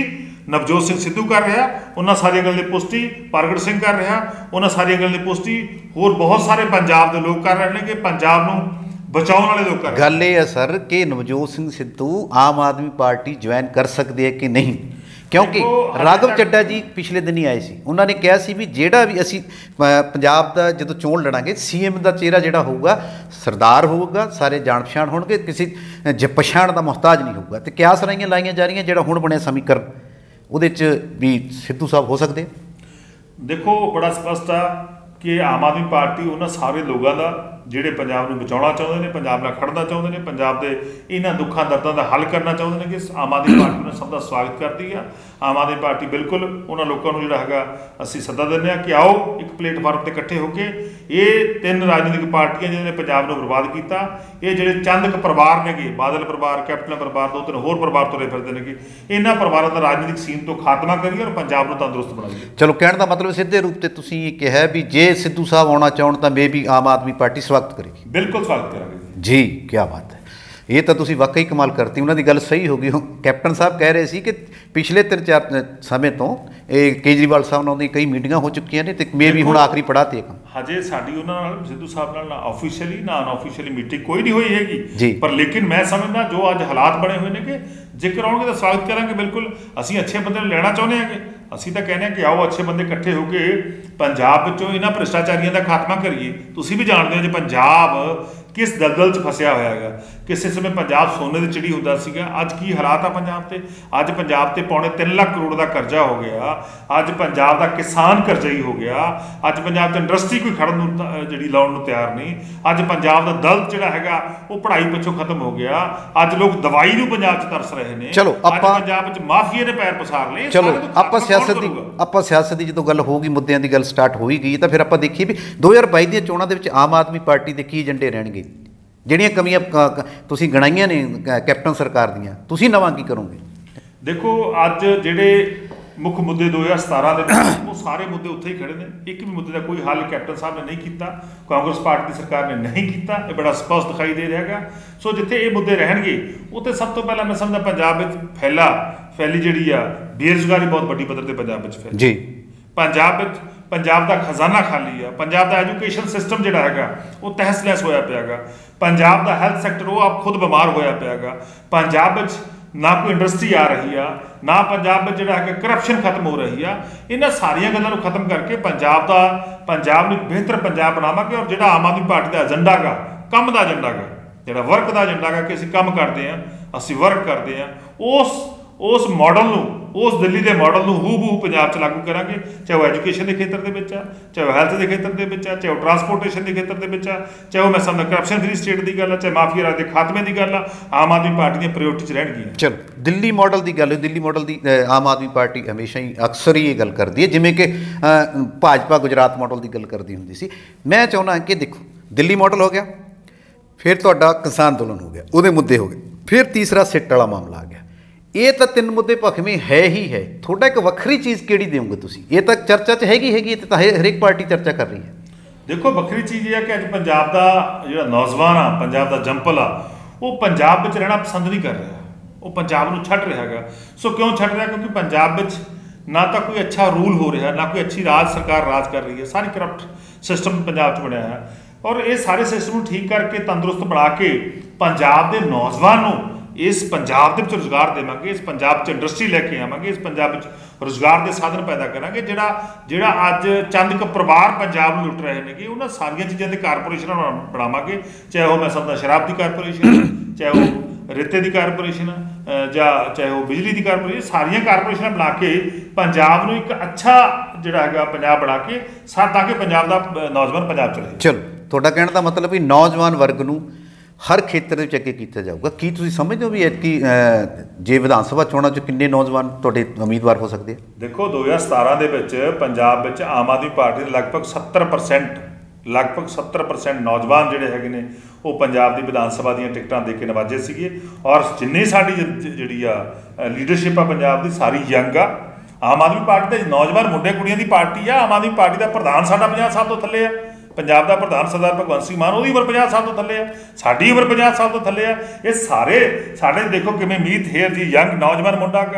ਨਵਜੋਤ ਸਿੰਘ ਸਿੱਧੂ ਕਰ ਰਿਹਾ, ਉਹਨਾਂ ਸਾਰੀਆਂ ਗੱਲਾਂ ਦੀ ਪੁਸ਼ਟੀ ਪ੍ਰਗਟ ਸਿੰਘ ਕਰ ਰਿਹਾ, ਉਹਨਾਂ ਸਾਰੀਆਂ ਗੱਲਾਂ ਦੀ ਪੁਸ਼ਟੀ ਹੋਰ ਬਹੁਤ ਸਾਰੇ ਪੰਜਾਬ ਦੇ ਲੋਕ ਕਰ ਰਹੇ ਨੇ ਕਿ ਪੰਜਾਬ ਨੂੰ ਬਚਾਉਣ ਵਾਲੇ ਲੋਕ ਕਰ ਰਹੇ। ਗੱਲ ਇਹ ਹੈ ਸਰ ਕਿ ਨਵਜੋਤ ਸਿੰਘ ਸਿੱਧੂ ਆਮ ਆਦਮੀ ਪਾਰਟੀ ਜੁਆਇਨ ਕਰ ਸਕਦੇ ਹੈ ਕਿ ਨਹੀਂ, ਕਿਉਂਕਿ ਰਾਘਵ ਚੱਡਾ ਜੀ ਪਿਛਲੇ ਦਿਨ ਹੀ ਆਏ ਸੀ, ਉਹਨਾਂ ਨੇ ਕਿਹਾ ਸੀ ਵੀ ਜਿਹੜਾ ਵੀ ਅਸੀਂ ਪੰਜਾਬ ਦਾ ਜਦੋਂ ਚੋਣ ਲੜਾਂਗੇ ਸੀ ਐਮ ਦਾ ਚਿਹਰਾ ਜਿਹੜਾ ਹੋਊਗਾ ਸਰਦਾਰ ਹੋਊਗਾ, ਸਾਰੇ ਜਾਣ ਪਛਾਣ ਹੋਣਗੇ, ਕਿਸੇ ਜ ਪਛਾਣ ਦਾ ਮੁਹਤਾਜ ਨਹੀਂ ਹੋਊਗਾ। ਅਤੇ ਕਿਆਸ ਰਾਈਆਂ ਲਾਈਆਂ ਜਾ ਰਹੀਆਂ ਜਿਹੜਾ ਹੁਣ ਬਣਿਆ ਸਮੀਕਰਨ ਉਹਦੇ 'ਚ ਵੀ ਸਿੱਧੂ ਸਾਹਿਬ ਹੋ ਸਕਦੇ। ਦੇਖੋ ਬੜਾ ਸਪਸ਼ਟ ਆ ਕਿ ਆਮ ਆਦਮੀ ਪਾਰਟੀ ਉਹਨਾਂ ਸਾਰੇ ਲੋਕਾਂ ਦਾ ਜਿਹੜੇ ਪੰਜਾਬ ਨੂੰ ਬਚਾਉਣਾ ਚਾਹੁੰਦੇ ਨੇ, ਪੰਜਾਬ ਨਾਲ ਖੜਨਾ ਚਾਹੁੰਦੇ ਨੇ, ਪੰਜਾਬ ਦੇ ਇਹਨਾਂ ਦੁੱਖਾਂ ਦਰਦਾਂ ਦਾ ਹੱਲ ਕਰਨਾ ਚਾਹੁੰਦੇ ਨੇ ਕਿ ਆਮ ਆਦਮੀ ਪਾਰਟੀ ਉਹਨਾਂ ਸਭ ਦਾ ਸਵਾਗਤ ਕਰਦੀ ਆ। ਆਮ ਆਦਮੀ ਪਾਰਟੀ ਬਿਲਕੁਲ ਉਹਨਾਂ ਲੋਕਾਂ ਨੂੰ ਜਿਹੜਾ ਹੈਗਾ ਅਸੀਂ ਸੱਦਾ ਦਿੰਦੇ ਹਾਂ ਕਿ ਆਓ ਇੱਕ ਪਲੇਟਫਾਰਮ 'ਤੇ ਇਕੱਠੇ ਹੋ ਕੇ ਇਹ ਤਿੰਨ ਰਾਜਨੀਤਿਕ ਪਾਰਟੀਆਂ ਜਿਹਨਾਂ ਨੇ ਪੰਜਾਬ ਨੂੰ ਬਰਬਾਦ ਕੀਤਾ, ਇਹ ਜਿਹੜੇ ਚੰਦ ਕੁ ਪਰਿਵਾਰ ਨੇਗੇ, ਬਾਦਲ ਪਰਿਵਾਰ, ਕੈਪਟਨ ਪਰਿਵਾਰ, ਦੋ ਤਿੰਨ ਹੋਰ ਪਰਿਵਾਰ ਤੁਰੇ ਫਿਰਦੇ ਨੇਗੇ, ਇਹਨਾਂ ਪਰਿਵਾਰਾਂ ਦਾ ਰਾਜਨੀਤਿਕ ਸੀਨ ਤੋਂ ਖਾਤਮਾ ਕਰੀਏ ਔਰ ਪੰਜਾਬ ਨੂੰ ਤੰਦਰੁਸਤ ਬਣਾਈਏ। ਚਲੋ ਕਹਿਣ ਦਾ ਮਤਲਬ ਸਿੱਧੇ ਰੂਪ 'ਤੇ ਤੁਸੀਂ ਇਹ ਕਿਹਾ ਵੀ ਜੇ ਸਿੱਧੂ ਸਾਹਿਬ ਆਉਣਾ ਚਾਹੁਣ ਤਾਂ ਮੇ ਵੀ ਆਮ ਆਦਮੀ ਪਾਰਟੀ ਸਵਾਗਤ ਕਰੇਗੀ। ਬਿਲਕੁਲ ਸਵਾਗਤ ਕਰਾਂਗੇ ਜੀ, ਕੀ ਬਾਤ ਹੈ, ਇਹ ਤਾਂ ਤੁਸੀਂ ਵਾਕਈ ਕਮਾਲ ਕਰਤੀ। ਉਹਨਾਂ ਦੀ ਗੱਲ ਸਹੀ ਹੋ ਗਈ। ਕੈਪਟਨ ਸਾਹਿਬ ਕਹਿ ਰਹੇ ਸੀ ਕਿ ਪਿਛਲੇ ਤਿੰਨ ਚਾਰ ਸਮੇਂ ਤੋਂ ਇਹ ਕੇਜਰੀਵਾਲ ਸਾਹਿਬ ਨਾਲ ਦੀ ਕਈ ਮੀਟਿੰਗਾਂ ਹੋ ਚੁੱਕੀਆਂ ਨੇ ਅਤੇ ਮੇ ਵੀ ਹੁਣ ਆਖਰੀ ਪੜਾਅ 'ਤੇ ਕੰਮ। ਹਜੇ ਸਾਡੀ ਉਹਨਾਂ ਨਾਲ ਸਿੱਧੂ ਸਾਹਿਬ ਨਾਲ ਨਾ ਆਫੀਸ਼ੀਅਲੀ ਨਾ ਅਨਆਫੀਸ਼ੀਅਲੀ ਮੀਟਿੰਗ ਕੋਈ ਨਹੀਂ ਹੋਈ ਹੈਗੀ ਜੀ, ਪਰ ਲੇਕਿਨ ਮੈਂ ਸਮਝਦਾ ਜੋ ਅੱਜ ਹਾਲਾਤ ਬਣੇ ਹੋਏ ਨੇ ਕਿ ਜੇਕਰ ਆਉਣਗੇ ਤਾਂ ਸਵਾਗਤ ਕਰਾਂਗੇ। ਬਿਲਕੁਲ ਅਸੀਂ ਅੱਛੇ ਬੰਦੇ ਨੂੰ ਲੈਣਾ ਚਾਹੁੰਦੇ ਹਾਂ ਕਿ ਅਸੀਂ ਤਾਂ ਕਹਿੰਦੇ ਹਾਂ ਕਿ ਆਓ ਅੱਛੇ ਬੰਦੇ ਇਕੱਠੇ ਹੋ ਕੇ ਪੰਜਾਬ ਵਿੱਚੋਂ ਇਹਨਾਂ ਭ੍ਰਿਸ਼ਟਾਚਾਰੀਆਂ ਦਾ ਖਾਤਮਾ ਕਰੀਏ। ਤੁਸੀਂ ਵੀ ਜਾਣਦੇ ਹੋ ਜੇ ਪੰਜਾਬ ਕਿਸ ਦਲਦਲ 'ਚ ਫਸਿਆ ਹੋਇਆ ਹੈਗਾ, ਕਿਸੇ ਸਮੇਂ ਪੰਜਾਬ ਸੋਨੇ ਦੀ ਚਿੜੀ ਹੁੰਦਾ ਸੀਗਾ, ਅੱਜ ਕੀ ਹਾਲਾਤ ਆ ਪੰਜਾਬ 'ਤੇ। ਅੱਜ ਪੰਜਾਬ 'ਤੇ ਪੌਣੇ ਤਿੰਨ ਲੱਖ ਕਰੋੜ ਦਾ ਕਰਜ਼ਾ ਹੋ ਗਿਆ, ਅੱਜ ਪੰਜਾਬ ਦਾ ਕਿਸਾਨ ਕਰਜ਼ਈ ਹੋ ਗਿਆ, ਅੱਜ ਪੰਜਾਬ 'ਚ ਇੰਡਸਟਰੀ ਕੋਈ ਖੜਨ ਨੂੰ ਜਿਹੜੀ ਲਾਉਣ ਨੂੰ ਤਿਆਰ ਨਹੀਂ, ਅੱਜ ਪੰਜਾਬ ਦਾ ਦਲਦ ਜਿਹੜਾ ਹੈਗਾ ਉਹ ਪੜ੍ਹਾਈ ਪਿੱਛੋਂ ਖਤਮ ਹੋ ਗਿਆ, ਅੱਜ ਲੋਕ ਦਵਾਈ ਨੂੰ ਪੰਜਾਬ 'ਚ ਤਰਸ ਰਹੇ ਨੇ। ਚਲੋ ਆਪਾਂ ਪੰਜਾਬ 'ਚ ਮਾਫੀਏ ਨੇ ਪੈਰ ਪਸਾਰ ਲਏ। ਚਲੋ ਆਪਾਂ ਸਿਆਸਤ ਦੀ ਆਪਾਂ ਸਿਆਸਤ ਦੀ ਜਦੋਂ ਗੱਲ ਹੋਊਗੀ, ਮੁੱਦਿਆਂ ਦੀ ਗੱਲ ਸਟਾਰਟ ਹੋ ਹੀ ਗਈ, ਤਾਂ ਫਿਰ ਆਪਾਂ ਦੇਖੀਏ ਵੀ ਦੋ ਹਜ਼ਾਰ ਬਾਈ ਦੀਆਂ ਚੋਣਾਂ ਦੇ ਵਿੱਚ ਆਮ ਆਦਮੀ ਪਾਰਟੀ ਦੇ ਕੀ ਏਜੰਡੇ ਰਹਿਣਗੇ, ਜਿਹੜੀਆਂ ਕਮੀਆਂ ਤੁਸੀਂ ਗਣਾਈਆਂ ਨੇ ਕੈਪਟਨ ਸਰਕਾਰ ਦੀਆਂ, ਤੁਸੀਂ ਨਵਾਂ ਕੀ ਕਰੋਗੇ। ਦੇਖੋ ਅੱਜ ਜਿਹੜੇ ਮੁੱਖ ਮੁੱਦੇ ਦੋ ਹਜ਼ਾਰ ਸਤਾਰਾਂ ਦੇ ਵਿੱਚ ਉਹ ਸਾਰੇ ਮੁੱਦੇ ਉੱਥੇ ਹੀ ਖੜੇ ਨੇ। ਇੱਕ ਵੀ ਮੁੱਦੇ ਦਾ ਕੋਈ ਹੱਲ ਕੈਪਟਨ ਸਾਹਿਬ ਨੇ ਨਹੀਂ ਕੀਤਾ, ਕਾਂਗਰਸ ਪਾਰਟੀ ਦੀ ਸਰਕਾਰ ਨੇ ਨਹੀਂ ਕੀਤਾ, ਇਹ ਬੜਾ ਸਪਸ਼ਟ ਦਿਖਾਈ ਦੇ ਰਿਹਾ ਹੈਗਾ। ਸੋ ਜਿੱਥੇ ਇਹ ਮੁੱਦੇ ਰਹਿਣਗੇ ਉੱਥੇ ਸਭ ਤੋਂ ਪਹਿਲਾਂ ਮੈਂ ਸਮਝਦਾ ਪੰਜਾਬ ਵਿੱਚ ਫੈਲਾ ਫੈਲੀ ਜਿਹੜੀ ਆ ਬੇਰੁਜ਼ਗਾਰੀ ਬਹੁਤ ਵੱਡੀ ਪੱਧਰ 'ਤੇ ਪੰਜਾਬ ਵਿੱਚ ਫੈਲੀ ਜੀ। ਪੰਜਾਬ ਵਿੱਚ ਪੰਜਾਬ ਦਾ ਖਜ਼ਾਨਾ ਖਾਲੀ ਆ, ਪੰਜਾਬ ਦਾ ਐਜੂਕੇਸ਼ਨ ਸਿਸਟਮ ਜਿਹੜਾ ਹੈਗਾ ਉਹ ਤਹਿਸ ਨਹਿਸ ਹੋਇਆ ਪਿਆ ਹੈਗਾ, ਪੰਜਾਬ ਦਾ ਹੈਲਥ ਸੈਕਟਰ ਉਹ ਆਪ ਖੁਦ ਬਿਮਾਰ ਹੋਇਆ ਪਿਆ ਹੈਗਾ, ਪੰਜਾਬ ਵਿੱਚ ਨਾ ਕੋਈ ਇੰਡਸਟਰੀ ਆ ਰਹੀ ਆ, ਨਾ ਪੰਜਾਬ ਵਿੱਚ ਜਿਹੜਾ ਹੈਗਾ ਕਰਪਸ਼ਨ ਖਤਮ ਹੋ ਰਹੀ ਆ। ਇਹਨਾਂ ਸਾਰੀਆਂ ਗੱਲਾਂ ਨੂੰ ਖਤਮ ਕਰਕੇ ਪੰਜਾਬ ਦਾ ਪੰਜਾਬ ਨੂੰ ਇੱਕ ਬਿਹਤਰ ਪੰਜਾਬ ਬਣਾਵਾਂਗੇ। ਔਰ ਜਿਹੜਾ ਆਮ ਆਦਮੀ ਪਾਰਟੀ ਦਾ ਏਜੰਡਾ ਗਾ, ਕੰਮ ਦਾ ਏਜੰਡਾ ਗਾ, ਜਿਹੜਾ ਵਰਕ ਦਾ ਏਜੰਡਾ ਗਾ ਕਿ ਅਸੀਂ ਕੰਮ ਕਰਦੇ ਹਾਂ, ਅਸੀਂ ਵਰਕ ਕਰਦੇ ਹਾਂ, ਉਸ ਉਸ ਮਾਡਲ ਨੂੰ, ਉਸ ਦਿੱਲੀ ਦੇ ਮਾਡਲ ਨੂੰ ਹੂ ਬਹੂ ਪੰਜਾਬ 'ਚ ਲਾਗੂ ਕਰਾਂਗੇ, ਚਾਹੇ ਉਹ ਐਜੂਕੇਸ਼ਨ ਦੇ ਖੇਤਰ ਦੇ ਵਿੱਚ ਆ, ਚਾਹੇ ਉਹ ਹੈਲਥ ਦੇ ਖੇਤਰ ਦੇ ਵਿੱਚ ਆ, ਚਾਹੇ ਉਹ ਟਰਾਂਸਪੋਰਟੇਸ਼ਨ ਦੇ ਖੇਤਰ ਦੇ ਵਿੱਚ ਆ, ਚਾਹੇ ਉਹ ਮੈਂ ਸਮਝਦਾ ਕਰਪਸ਼ਨ ਫਰੀ ਸਟੇਟ ਦੀ ਗੱਲ ਆ, ਚਾਹੇ ਮਾਫੀਆ ਰਾਜ ਦੇ ਖਾਤਮੇ ਦੀ ਗੱਲ ਆ, ਆਮ ਆਦਮੀ ਪਾਰਟੀ ਦੀਆਂ ਪ੍ਰਾਇਓਰਟੀ 'ਚ ਰਹਿਣਗੀਆਂ। ਚਲੋ ਦਿੱਲੀ ਮਾਡਲ ਦੀ ਗੱਲ, ਦਿੱਲੀ ਮਾਡਲ ਦੀ ਆਮ ਆਦਮੀ ਪਾਰਟੀ ਹਮੇਸ਼ਾ ਹੀ ਅਕਸਰ ਹੀ ਇਹ ਗੱਲ ਕਰਦੀ ਹੈ, ਜਿਵੇਂ ਕਿ ਭਾਜਪਾ ਗੁਜਰਾਤ ਮਾਡਲ ਦੀ ਗੱਲ ਕਰਦੀ ਹੁੰਦੀ ਸੀ। ਮੈਂ ਚਾਹੁੰਦਾ ਕਿ ਦੇਖੋ ਦਿੱਲੀ ਮਾਡਲ ਹੋ ਗਿਆ, ਫਿਰ ਤੁਹਾਡਾ ਕਿਸਾਨ ਅੰਦੋਲਨ ਹੋ ਗਿਆ, ਉਹਦੇ ਮੁੱਦੇ ਹੋ ਗਏ, ਫਿਰ ਤੀਸਰਾ ਸਿੱਟ ਵਾਲਾ ਮਾਮਲਾ ਆ ਗਿਆ। ਇਹ ਤਾਂ ਤਿੰਨ ਮੁੱਦੇ ਭਖਵੇਂ ਹੈ ਹੀ ਹੈ, ਤੁਹਾਡਾ ਇੱਕ ਵੱਖਰੀ ਚੀਜ਼ ਕਿਹੜੀ ਦਿਓਗੇ ਤੁਸੀਂ? ਇਹ ਤਾਂ ਚਰਚਾ 'ਚ ਹੈਗੀ ਹੈਗੀ ਤੇ ਤਾਂ ਹਰੇਕ ਪਾਰਟੀ ਚਰਚਾ ਕਰ ਰਹੀ ਹੈ। ਦੇਖੋ ਵੱਖਰੀ ਚੀਜ਼ ਇਹ ਹੈ ਕਿ ਅੱਜ ਪੰਜਾਬ ਦਾ ਜਿਹੜਾ ਨੌਜਵਾਨ ਆ, ਪੰਜਾਬ ਦਾ ਜੰਪਲ ਆ, ਉਹ ਪੰਜਾਬ ਵਿੱਚ ਰਹਿਣਾ ਪਸੰਦ ਨਹੀਂ ਕਰ ਰਿਹਾ, ਉਹ ਪੰਜਾਬ ਨੂੰ ਛੱਡ ਰਿਹਾ ਹੈਗਾ। ਸੋ ਕਿਉਂ ਛੱਡ ਰਿਹਾ? ਕਿਉਂਕਿ ਪੰਜਾਬ ਵਿੱਚ ਨਾ ਤਾਂ ਕੋਈ ਅੱਛਾ ਰੂਲ ਹੋ ਰਿਹਾ, ਨਾ ਕੋਈ ਅੱਛੀ ਰਾਜ ਸਰਕਾਰ ਰਾਜ ਕਰ ਰਹੀ ਹੈ, ਸਾਰੀ ਕਰਪਟ ਸਿਸਟਮ ਪੰਜਾਬ 'ਚ ਬਣਿਆ ਹੈ। ਔਰ ਇਹ ਸਾਰੇ ਸਿਸਟਮ ਨੂੰ ਠੀਕ ਕਰਕੇ ਤੰਦਰੁਸਤ ਬਣਾ ਕੇ ਪੰਜਾਬ ਦੇ ਨੌਜਵਾਨ ਨੂੰ ਇਸ ਪੰਜਾਬ ਦੇ ਵਿੱਚ ਰੁਜ਼ਗਾਰ ਦੇਵਾਂਗੇ, ਇਸ ਪੰਜਾਬ 'ਚ ਇੰਡਸਟਰੀ ਲੈ ਕੇ ਆਵਾਂਗੇ, ਇਸ ਪੰਜਾਬ ਵਿੱਚ ਰੁਜ਼ਗਾਰ ਦੇ ਸਾਧਨ ਪੈਦਾ ਕਰਾਂਗੇ। ਜਿਹੜਾ ਜਿਹੜਾ ਅੱਜ ਚੰਦ ਕੁ ਪਰਿਵਾਰ ਪੰਜਾਬ ਨੂੰ ਲੁੱਟ ਰਹੇ ਨੇਗੇ, ਉਹਨਾਂ ਸਾਰੀਆਂ ਚੀਜ਼ਾਂ ਦੇ ਕਾਰਪੋਰੇਸ਼ਨਾਂ ਬਣਾਵਾਂਗੇ, ਚਾਹੇ ਉਹ ਮੈਂ ਸਮਝਦਾ ਸ਼ਰਾਬ ਦੀ ਕਾਰਪੋਰੇਸ਼ਨ, ਚਾਹੇ ਉਹ ਰੇਤੇ ਦੀ ਕਾਰਪੋਰੇਸ਼ਨ, ਜਾਂ ਚਾਹੇ ਉਹ ਬਿਜਲੀ ਦੀ ਕਾਰਪੋਰੇਸ਼ਨ, ਸਾਰੀਆਂ ਕਾਰਪੋਰੇਸ਼ਨਾਂ ਬਣਾ ਕੇ ਪੰਜਾਬ ਨੂੰ ਇੱਕ ਅੱਛਾ ਜਿਹੜਾ ਹੈਗਾ ਪੰਜਾਬ ਬਣਾ ਕੇ ਸਾ ਤਾਂ ਕਿ ਪੰਜਾਬ ਦਾ ਨੌਜਵਾਨ ਪੰਜਾਬ 'ਚ ਰਹੇ। ਚਲੋ ਤੁਹਾਡਾ ਕਹਿਣ ਦਾ ਮਤਲਬ ਵੀ ਨੌਜਵਾਨ ਵਰਗ ਨੂੰ ਹਰ ਖੇਤਰ ਦੇ ਵਿੱਚ ਅੱਗੇ ਕੀਤਾ ਜਾਊਗਾ। ਕੀ ਤੁਸੀਂ ਸਮਝਦੇ ਹੋ ਵੀ ਐਤਕੀ ਜੇ ਵਿਧਾਨ ਸਭਾ ਚੋਣਾਂ 'ਚ ਕਿੰਨੇ ਨੌਜਵਾਨ ਤੁਹਾਡੇ ਉਮੀਦਵਾਰ ਹੋ ਸਕਦੇ ਆ? ਦੇਖੋ ਦੋ ਹਜ਼ਾਰ ਸਤਾਰਾਂ ਦੇ ਵਿੱਚ ਪੰਜਾਬ ਵਿੱਚ ਆਮ ਆਦਮੀ ਪਾਰਟੀ ਦੇ ਲਗਭਗ ਸੱਤਰ ਪਰਸੈਂਟ ਲਗਭਗ ਸੱਤਰ ਪਰਸੈਂਟ ਨੌਜਵਾਨ ਜਿਹੜੇ ਹੈਗੇ ਨੇ ਉਹ ਪੰਜਾਬ ਦੀ ਵਿਧਾਨ ਸਭਾ ਦੀਆਂ ਟਿਕਟਾਂ ਦੇ ਕੇ ਨਵਾਜੇ ਸੀਗੇ। ਔਰ ਜਿੰਨੀ ਸਾਡੀ ਜਿਹੜੀ ਆ ਲੀਡਰਸ਼ਿਪ ਆ ਪੰਜਾਬ ਦੀ ਸਾਰੀ ਯੰਗ ਆ। ਆਮ ਆਦਮੀ ਪਾਰਟੀ ਦੇ ਨੌਜਵਾਨ ਮੁੰਡੇ ਕੁੜੀਆਂ ਦੀ ਪਾਰਟੀ ਆ। ਆਮ ਆਦਮੀ ਪਾਰਟੀ ਦਾ ਪ੍ਰਧਾਨ ਸਾਡਾ ਪੰਜਾਹ ਸਾਲ ਤੋਂ ਥੱਲੇ ਆ। ਪੰਜਾਬ ਦਾ ਪ੍ਰਧਾਨ ਸਰਦਾਰ ਭਗਵੰਤ ਸਿੰਘ ਮਾਨ, ਉਹਦੀ ਉਮਰ ਪੰਜਾਹ ਸਾਲ ਤੋਂ ਥੱਲੇ ਆ, ਸਾਡੀ ਉਮਰ ਪੰਜਾਹ ਸਾਲ ਤੋਂ ਥੱਲੇ ਆ। ਇਹ ਸਾਰੇ ਸਾਡੇ ਦੇਖੋ ਕਿਵੇਂ ਮੀਤ ਹੇਰ ਜੀ ਯੰਗ ਨੌਜਵਾਨ ਮੁੰਡਾ ਗਾ,